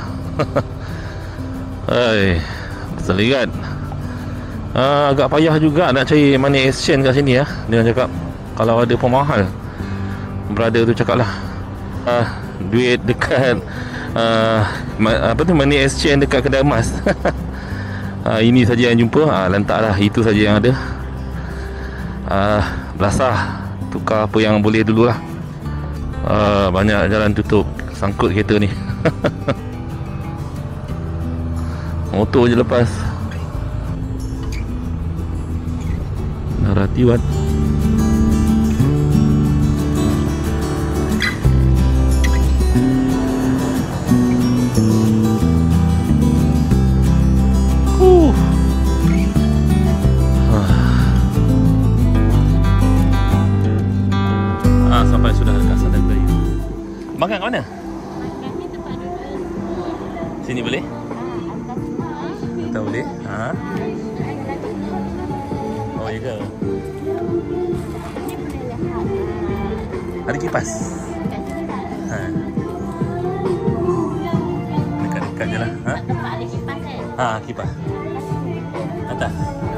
Hai, seligat. Ah, agak payah juga nak cari money exchange kat sini ya. Dia cakap kalau ada pemahal. Brother tu cakap lah. Ah, duit dekat uh, apa tu money exchange dekat kedai emas. Ah, ini saja yang jumpa. Ah, lantaklah itu saja yang ada. Ah, belasah tukar apa yang boleh dululah. Ah, banyak jalan tutup, sangkut kereta ni. Motor je lepas. Naratiwan. Uh. Ah, sampai sudah dekat sana Melayu. Makan kat mana? Makan ni tempat duduk. Sini boleh? Tak boleh? Ha? Oh, ya ke? Ada kipas? Ha. Dekat-dekat je lah. Ha? Tempat ada kipas kan? Ha, kipas. Atas.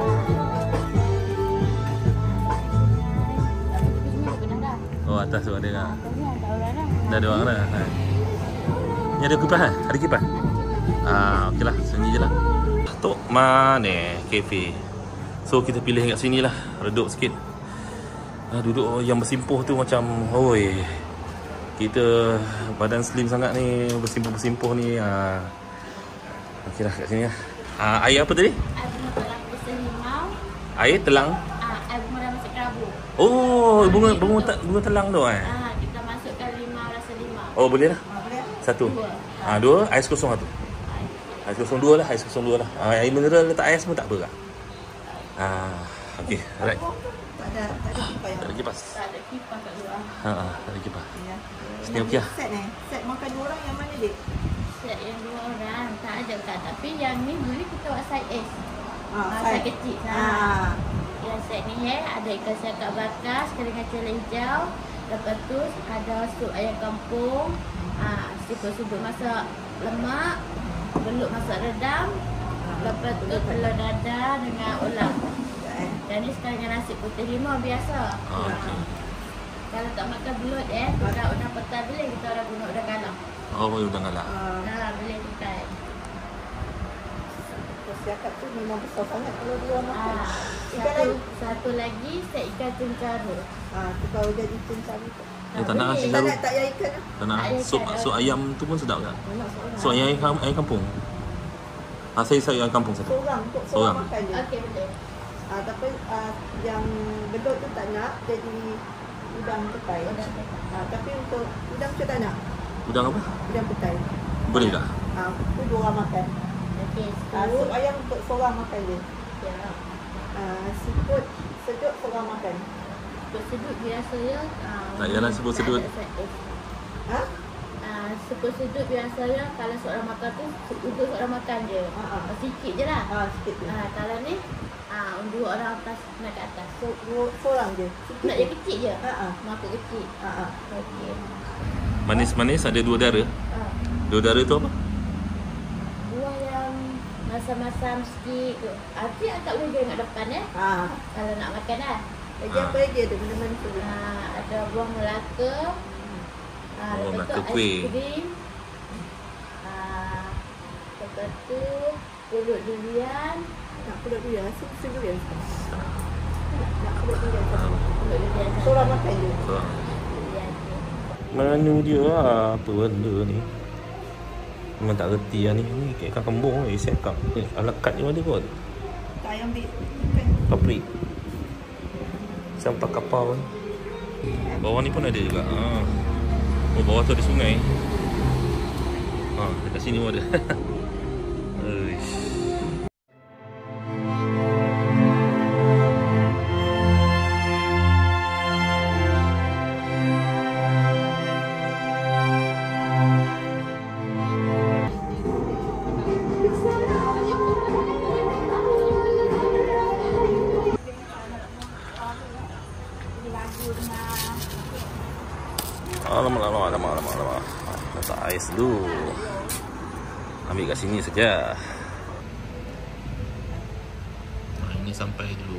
Oh, atas tu ada lah. Dah ada orang dah. Ha. Ni ada kipas kan? Ada kipas? Ah, okey lah. Sini je lah. Tok Mane Cafe. So kita pilih kat sini lah. Redup sikit. Ah, duduk yang bersimpuh tu macam oi. Kita badan slim sangat ni, bersimpuh-bersimpuh ni. Ah. Okey lah kat sini lah. Ah, air apa tadi? Air bunga telang besar limau. Air telang. Ah, air bunga dah masuk kerabu. Oh, bunga bunga bunga telang tu eh. Ah, kita masukkan limau rasa limau. Oh, boleh lah. Satu. Dua. Ah, dua, ais kosong satu. Ais kosong dua lah, ais kosong dua lah. Ah, air mineral letak ais pun tak apa kah? Ah, okey, alright. Tak ada, tak ada kipas Tak ada kipas. Tak ada kipas kat luar. Ha ah, tak ada kipas. ya. Sini okey lah. Set ni. Set makan dua orang yang mana dik? Set yang dua orang tak ada kan. Tapi yang ni boleh kita buat side S. Ah, Ah, side kecil. Ah. Ah. Yang set ni eh ada ikan siakap bakar dengan cele hijau. Lepas tu ada sup ayam kampung. Ah, siput-siput masak lemak, belut masak redam. Lepas tu telur dadar dengan ulam. Dan ni sekarang dengan nasi putih limau biasa. Ah, okey. Kalau tak makan belut eh, kita udang petai boleh, kita orang guna udang galang. Oh, boleh udang galak. Ah, Nah, boleh petai. siakap tu memang besar sangat kalau dia orang makan. Ah, Ikan satu, lain? satu lagi set ikan cengcara. Ah, tu kalau jadi cincang tu. Eh, tak nak nasi Tak Zaru. nak tak payah ikan lah. Tak nak. Tak payah Sup ikan. sup ayam tu pun sedap tak? Nak seorang. Sup ayam ayam, ayam kampung. Ah, saya saya ayam kampung satu. Seorang, untuk Seorang. seorang makan je. Okey, boleh. Ah, tapi ah, yang bedok tu tak nak jadi udang petai. Udang petai. Ah, tapi untuk udang tu tak nak. Udang apa? Udang petai. Boleh tak? Ah, tu dua orang makan. Okey, Ah, sup sepuluh. ayam untuk seorang makan je. Ya. Ah, siput sejuk seorang makan. Untuk sedut biasanya ah, Tak payahlah sebut tak sedut. ada set S. Ha? Ah, sepuluh sedut biasanya kalau seorang makan tu untuk seorang makan je. Ah, ah. Sikit je lah. Ah, sikit je. Ah, kalau ni ah dua orang atas naik ke atas. So, dua, seorang je. Sikit Nak je. je kecil je. Ha ah. Mangkuk kecil. Ha ah. Okey. Manis-manis ada dua dara. Ah, Dua dara tu apa? buah yang masam-masam sikit tu. Nanti agak boleh tengok depan eh. Ah. Kalau nak makan lah. Lagi apa lagi ada benda-benda tu? Ah, ada buah Melaka. Ah, Oh, lepas Melaka tu kuih. aiskrim. Ah, lepas tu pulut durian. Nak pulut durian, rasa pulut durian. Nak pulut durian. Ah, Pulut durian. Seorang makan je. tu lah. Durian tu. Menu dia lah, apa benda ni. Memang tak reti lah ni. Ni kayak ikan kembung ni, siakap. Eh, ala kad ni ada kot. Tak yang ambil. Paprik. sampah kapau ni. Bawah ni pun ada juga. Ha. Oh, bawah tu ada sungai. Ha, dekat sini pun ada. Uish. Alamak, alamak, alamak, alamak, alamak. Letak ais dulu. Ambil kat sini saja. Ini sampai dulu.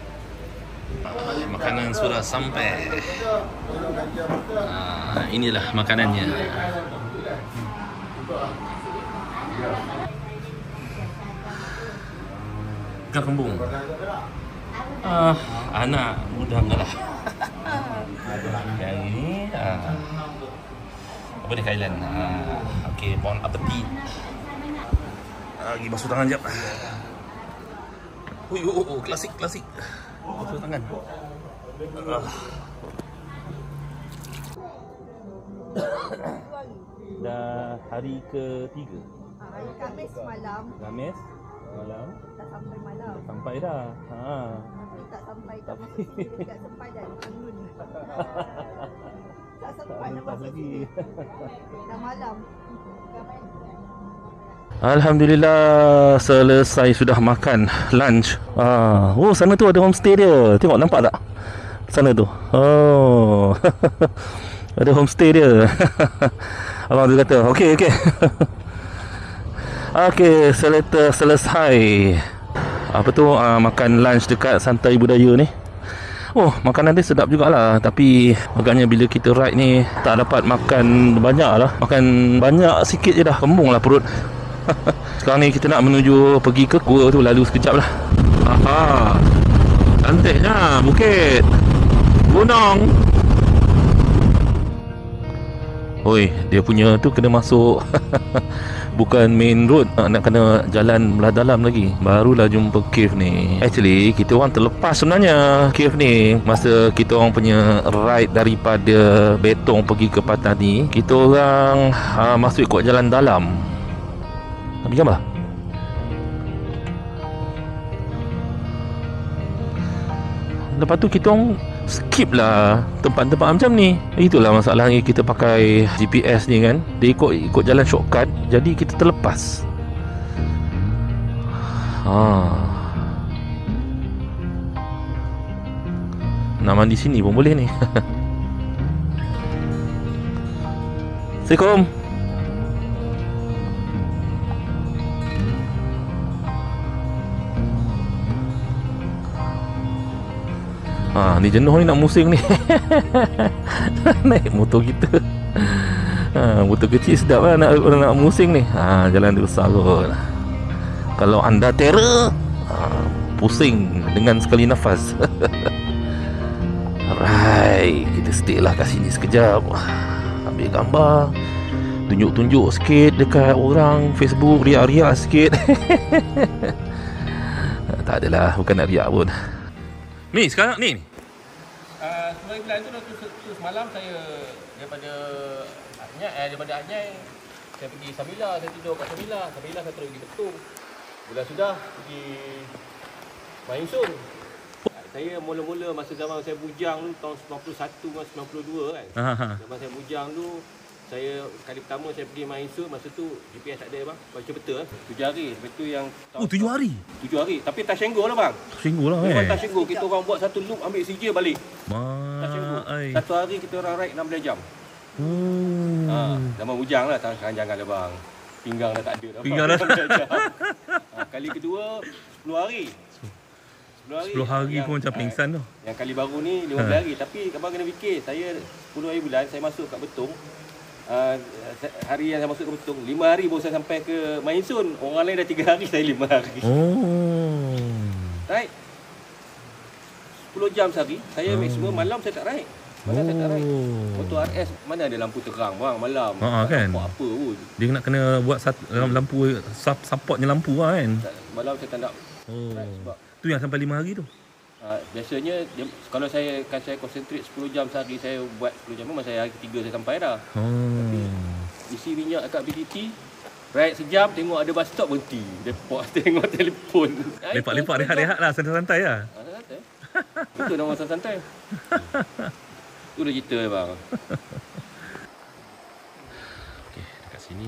Makanan sudah sampai. Nah, inilah makanannya. Ikan kembung. Ah, anak mudah lah. Yang ini ah, apa ni Kailan? Ah, okey, bon appetit. Ah, pergi basuh tangan jap. Ui, oh, oh, oh, klasik, klasik. Basuh tangan. Ah. Dah hari ketiga. Hari Khamis malam. Khamis malam. Tak sampai malam. Sampai dah. Ha. Tapi tak sampai tak masuk sini dekat sempadan Anggun. Tak sempat nak masuk lagi. Dah malam. Alhamdulillah selesai sudah makan lunch. Ah, oh sana tu ada homestay dia. Tengok nampak tak? Sana tu. Oh. Ada homestay dia. Abang tu kata, okey okey. Okey, selesai selesai. Apa tu uh, makan lunch dekat Santai Budaya ni. Oh, makanan dia sedap jugalah. Tapi agaknya bila kita ride ni tak dapat makan banyak lah. Makan banyak sikit je dah kembung lah perut. Sekarang ni kita nak menuju pergi ke gua tu. Lalu sekejap lah. Aha, cantiknya bukit, gunung. Oi, dia punya tu kena masuk. Bukan main road, nak kena jalan belah dalam lagi. Barulah jumpa cave ni. Actually, kita orang terlepas sebenarnya cave ni. Masa kita orang punya ride daripada Betong pergi ke Patani, kita orang ha, masuk ikut jalan dalam. Ambil gambar. Lepas tu kita orang skip lah tempat-tempat macam ni. Itulah masalahnya kita pakai G P S ni kan. Dia ikut ikut jalan shortcut, jadi kita terlepas. Ha. Nak mandi sini pun boleh ni. Assalamualaikum. Ha, ni jenuh ni nak musing ni. Naik motor kita. Ha, motor kecil sedap lah nak, nak musing ni. Ha, jalan dia besar kot. Kalau anda terror, ha, pusing dengan sekali nafas. Alright, kita stay lah kat sini sekejap. Ambil gambar, tunjuk-tunjuk sikit dekat orang Facebook, riak-riak sikit. Tak adalah, bukan nak riak pun. Ni sekarang ni ni. Uh, Sebagai bulan tu, tu, tu semalam saya daripada Anyai, eh, daripada Anyai saya pergi Samila, saya tidur kat Samila. Samila saya terus pergi Betong. Bulan sudah pergi Mainsun. Saya mula-mula masa zaman saya bujang tu tahun sembilan puluh satu dengan sembilan puluh dua kan. Aha. Zaman saya bujang tu, saya kali pertama saya pergi Mainsun, masa tu G P S tak ada bang. Baca betul eh. Tujuh hari. Lepas tu yang Oh, tujuh hari. Tujuh hari. Tapi tak senggol lah bang. Singgul lah Memang eh. tak senggol. Kita orang buat satu loop, ambil C J balik. Tak senggol. Ma, Satu hari kita orang ride enam belas jam. Hmm. Ha, zaman bujang lah. Sekarang janganlah bang. Pinggang dah tak ada dah. Pinggang dah tak ada. Ha, kali kedua sepuluh hari. sepuluh hari. sepuluh hari yang, pun macam pingsan tu. Yang kali baru ni lima belas hari. Tapi abang kena fikir, saya sepuluh hari bulan saya masuk kat Betong. Uh, hari yang saya masuk ke Betong, lima hari baru saya sampai ke Mainsun. Orang lain dah tiga hari, saya lima hari. Oh. Right? sepuluh jam sehari. Saya Oh. maksimum malam saya tak ride. Malam saya tak ride. Oh. Motor R S mana ada lampu terang bang malam. Ha, tak kan? nampak apa pun. Dia nak kena buat satu lampu, supportnya lampu lah kan. Tak, malam saya tak nak Oh. ride sebab Tu yang sampai lima hari tu. Uh, biasanya dia, kalau saya kan saya konsentrate sepuluh jam sehari, saya buat sepuluh jam, memang saya hari ketiga saya sampai dah. Hmm. Tapi isi minyak kat B T T, ride sejam, tengok ada bus stop, berhenti. Lepak tengok telefon. Lepak-lepak rehat-rehat lah, santai-santai lah. Ah, santai. Itu nama santai. Itu dah cerita bang. Okey, dekat sini.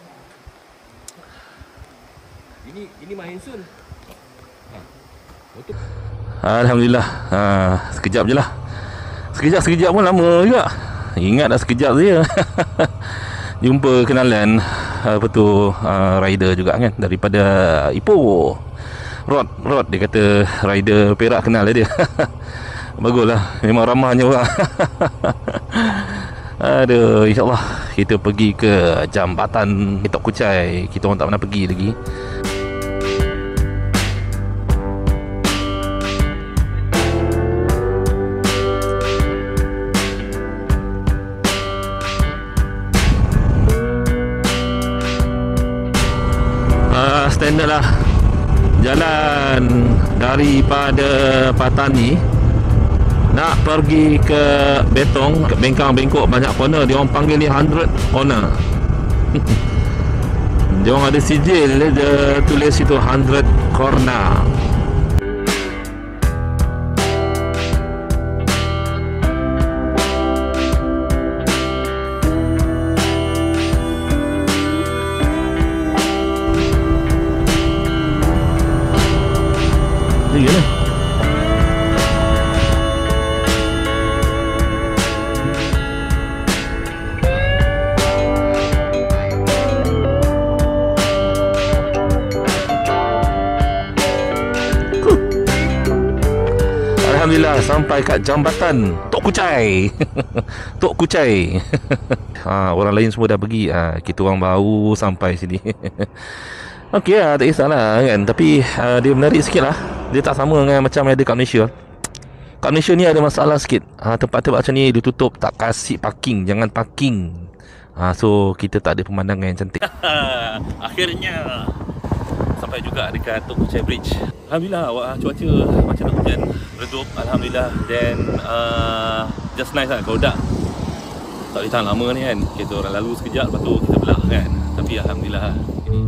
Ini ini main sun. Ha. Motor. Alhamdulillah. Ha, sekejap je lah. Sekejap-sekejap pun lama juga. Ingat dah sekejap je. Jumpa kenalan apa tu uh, rider juga kan daripada Ipoh. Rod, Rod dia kata rider Perak kenal dia. Baguslah, memang ramahnya orang. Aduh, insyaAllah kita pergi ke Jambatan Tok Kuchai. Kita orang tak pernah pergi lagi. Uh, standard lah jalan daripada Patani nak pergi ke Betong, ke Bengkang Bengkok banyak corner. Dia orang panggil ni hundred corner. Dia orang ada sijil dia tulis itu hundred corner. Ya. Alhamdulillah sampai kat Jambatan Tok Kuchai. Tok Kuchai. Ha, orang lain semua dah pergi. Ha, kita orang baru sampai sini. Okey lah, tak kisahlah kan. Tapi uh, dia menarik sikit lah. Dia tak sama dengan macam yang ada kat Malaysia. Kat Malaysia ni ada masalah sikit. ha, Tempat-tempat macam ni ditutup, tak kasih parking. Jangan parking. ha, So kita tak ada pemandangan yang cantik. Akhirnya sampai juga dekat Tok Kuchai Bridge. Alhamdulillah, wah, cuaca macam nak hujan, redup. Alhamdulillah. Dan uh, just nice lah. Kalau tak tak boleh tahan lama ni kan. Kita orang lalu sekejap, lepas tu kita belah kan. Tapi Alhamdulillah ini.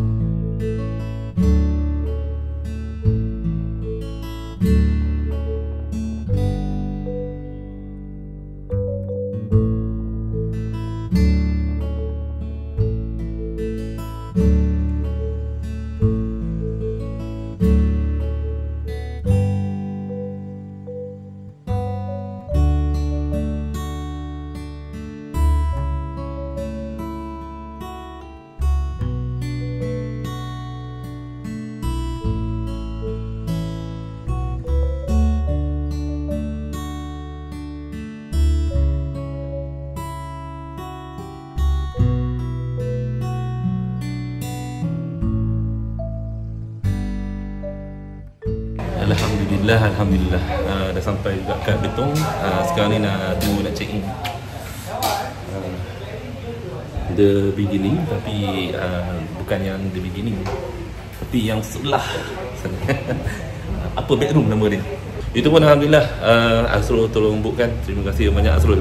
Alhamdulillah, Alhamdulillah uh, dah sampai juga kat Betong. uh, Sekarang ni nak tunggu nak check in uh, the beginning. Tapi uh, bukan yang the beginning, tapi yang sebelah sana. Apa bedroom nama dia. Itu pun Alhamdulillah uh, Asrul tolong bookkan. Terima kasih banyak Asrul.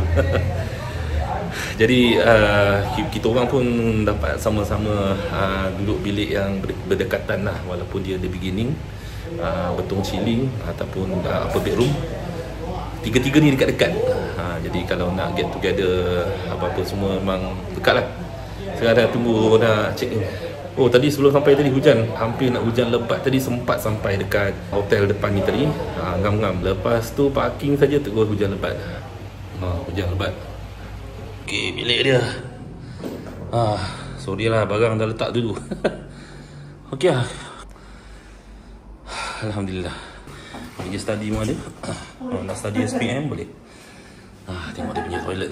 Jadi uh, kita orang pun dapat sama-sama uh, duduk bilik yang berdekatan lah. Walaupun dia the beginning, Uh, Betong chilling ataupun uh, apa bedroom, tiga-tiga ni dekat-dekat. uh, Jadi kalau nak get together apa-apa semua memang dekat lah. Sekarang dah tunggu nak check in. Oh tadi sebelum sampai tadi hujan, hampir nak hujan lebat. Tadi sempat sampai dekat hotel depan ni tadi, uh, ngam-ngam. Lepas tu parking saja terus hujan lebat. uh, Hujan lebat. Okay, bilik dia. ah, Sorry lah, barang dah letak dulu. Okay lah. Alhamdulillah. Meja study pun ada. Kalau nak study S P M boleh. Ah, tengok dia punya toilet.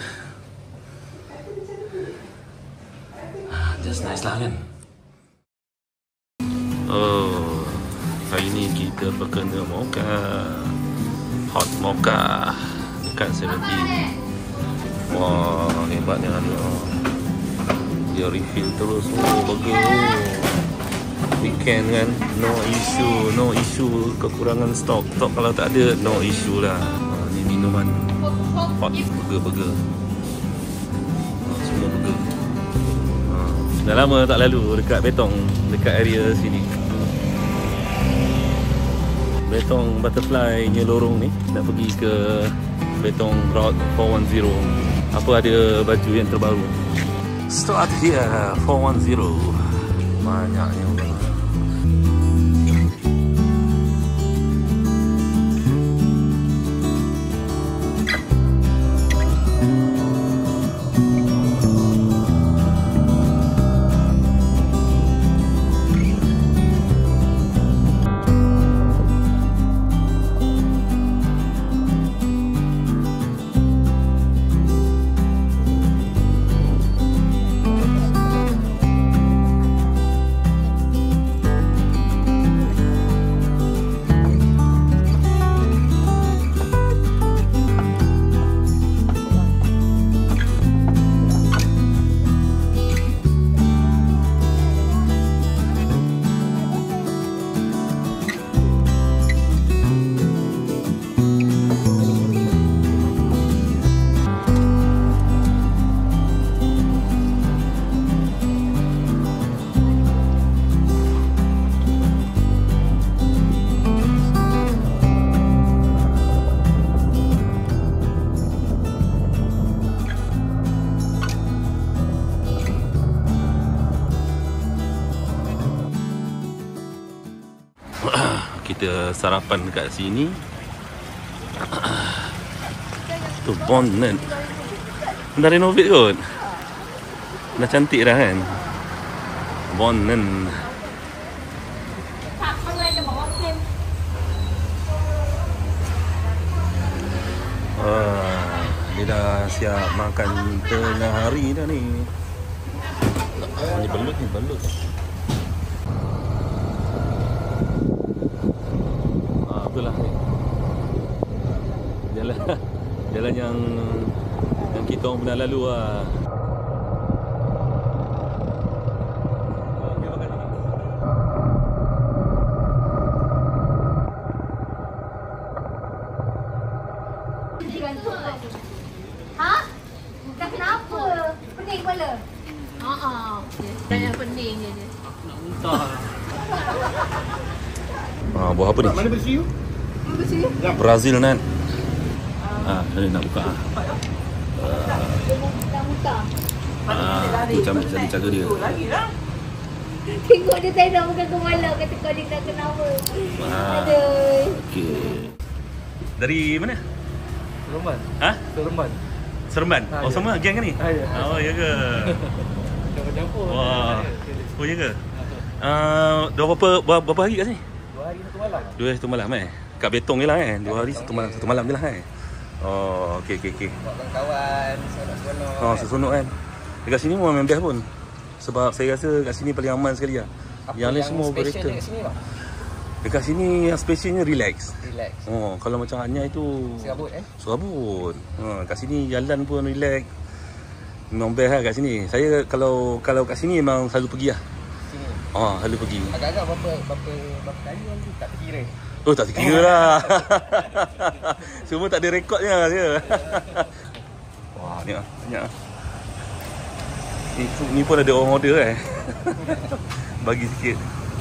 Ah, just nice lah kan. Oh, hari ni kita berkena mocha. Hot mocha dekat Seventeen. Wah, hebatnya dia. Dia refill terus. Oh, burger. weekend kan, no issue, no issue kekurangan stok. Stok kalau tak ada, no issue lah. Ha, ni minuman hot burger-burger. Ha, semua burger. Ha, dah lama tak lalu dekat Betong, dekat area sini. Betong Butterfly nya lorong ni nak pergi ke Betong Road four one zero. Apa ada baju yang terbaru? Start here four one zero. Banyaknya orang. Kita sarapan dekat sini. Tu bonnet. Dah renovate kot. Dah cantik dah kan. Bonnet. Ah, dia dah siap makan tengah hari dah ni. Ah, ni belut ni, belut. Itulah jalan jalan yang yang kita orang pernah lalu lah. Ha? Dah kenapa? Pening kepala? Haa, tanya pening je dia. Nak muntah. Ah, buah apa ni? Mana bersih? Brazil Nat. Ah, ni nak buka. Ah, tu macam macam cara dia. Tengok dia tengok bukan kepala kata kau dia dah kenapa. Ah, Aduh. okey. Dari mana? Seremban. Ha? Seremban. Seremban. Oh, sama geng kan ni? Ah, ya. Oh, ya ke? Campur-campur. Wah. Oh, ya ke? Ah, dah berapa berapa hari kat sini? Dua hari satu malam. Dua hari satu malam eh. Kat Betong je lah kan. Dua hari satu malam satu malam je lah kan. Oh, okey okey okey. Buat kawan-kawan, seronok-seronok. Oh, seronok kan. Dekat sini memang best pun. Sebab saya rasa kat sini paling aman sekali lah. Apa yang lain semua special operator. dekat sini bang? Dekat sini yang specialnya relax. Relax. Oh, kalau macam Anyai tu Serabut eh? serabut. Ha, kat sini jalan pun relax. Memang best lah kat sini. Saya kalau kalau kat sini memang selalu pergi lah. Sini. Ah, selalu pergi. Agak-agak berapa berapa berapa kali nanti tak terkira. Oh, tak terkira lah. Semua tak ada rekodnya dia. Wah, ni ah, banyak ah. Ni, ni pun ada orang order eh. Bagi sikit.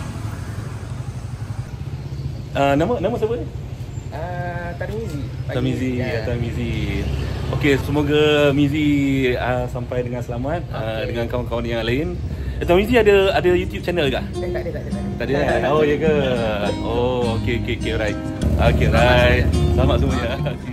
Uh, nama nama siapa ni? Ah, Tarmizi. Tarmizi, ya. Tarmizi. Okey, semoga Mizi uh, sampai dengan selamat uh, dengan kawan-kawan yang lain. Eh, Tarmizi ada ada YouTube channel ke? Eh, tak ada, tak ada, tak ada. Tak ada. Oh, ya ke? Oh, okey okey okey, right. Okey, right. Selamat semuanya. Okay.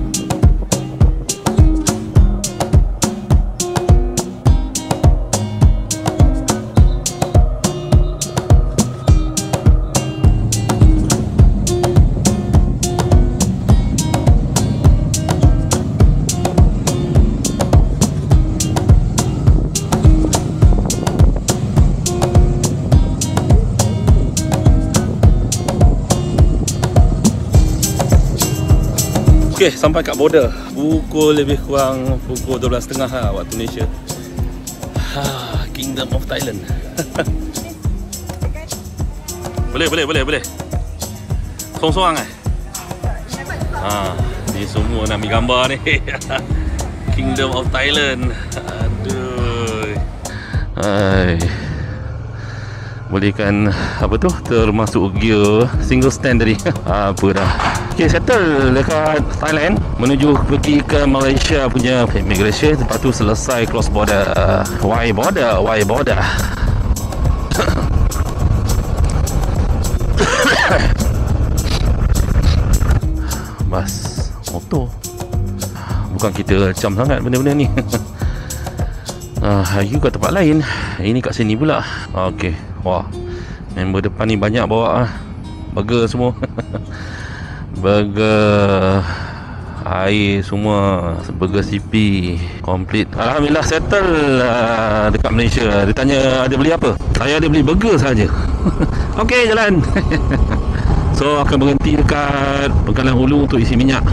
Okey, sampai kat border. Pukul lebih kurang pukul dua belas tiga puluh lah waktu Malaysia. Ha, Kingdom of Thailand. Boleh, boleh, boleh, boleh. Sorang-sorang eh? Ha, ni semua nak ambil gambar ni. Kingdom of Thailand. Aduh. Hai. Bolehkan apa tu termasuk gear single stand tadi. Apa dah. Okey, settle dekat Thailand menuju pergi ke Malaysia punya immigration. Lepas tu selesai cross border. Why border? Why border? Bas motor. Bukan kita cam sangat benda-benda ni. Ah, you kat tempat lain. Ini kat sini pula. Okey. Wah. Member depan ni banyak bawa ah. Burger semua. Burger, air semua, burger C P komplit. Alhamdulillah settle uh, dekat Malaysia. Dia tanya ada beli apa? Saya ada beli burger saja. Okey, jalan. So akan berhenti dekat Pangkalan Hulu untuk isi minyak.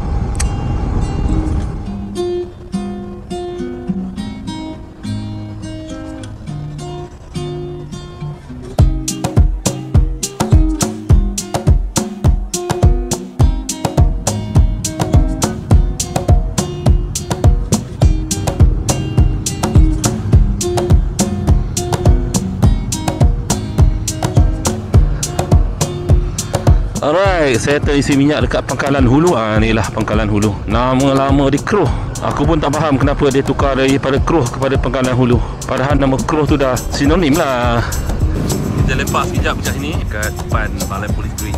Alright, saya terisi minyak dekat Pangkalan Hulu. Ah, inilah Pangkalan Hulu. Nama lama di Kroh. Aku pun tak faham kenapa dia tukar daripada Kroh kepada Pangkalan Hulu. Padahal nama Kroh tu dah sinonim lah. Kita lepas sekejap macam ni kat depan Balai Polis Green.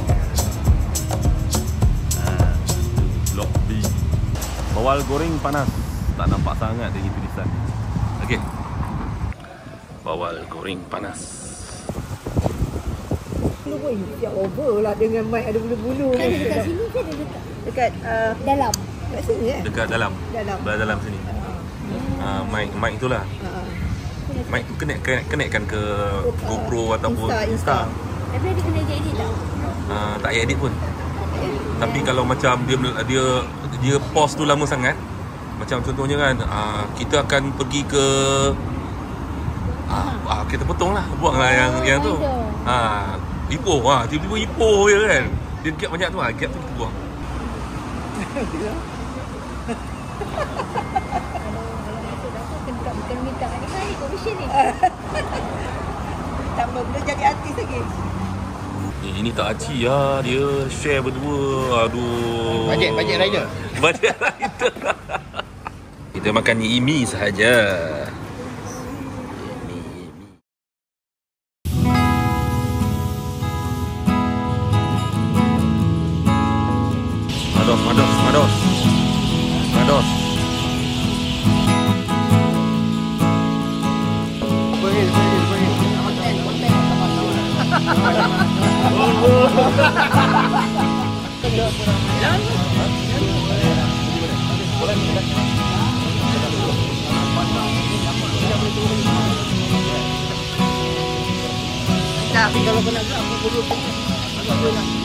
Ah, Blok B. Bawal goreng panas. Tak nampak sangat dari tulisan. Okey. Bawal goreng panas. Woi, dia over lah dengan mic ada bulu-bulu. Kan dekat sini ke ada dekat? Dekat uh, Dalam. dekat sini eh? Dekat dalam. Dalam. Belah dalam sini. Ah, mic mic itulah. Uh, Mic tu connect, connect, connectkan ke GoPro ataupun Insta, Insta. Tapi ada kena edit tak? Uh, tak payah edit pun. Tapi kalau macam dia dia dia pause tu lama sangat. Macam contohnya kan, uh, kita akan pergi ke uh, uh, kita potong lah, buang lah yang yang tu. Ah, uh, Ipoh, ah, tiba-tiba Ipoh je kan. Dia gap banyak tu ah, gap tu kita buang. Bukan minta ni kali komisen ni. Tambah belum jadi artis lagi. Eh, ini tak aci lah, dia share berdua. Aduh. Bajet, bajet rider. Bajet rider. Kita makan mie sahaja. Mados, mados, mados. Mados. Pergi, pergi, pergi. Tapi kalau kena gerak, aku perlu agak boleh lah.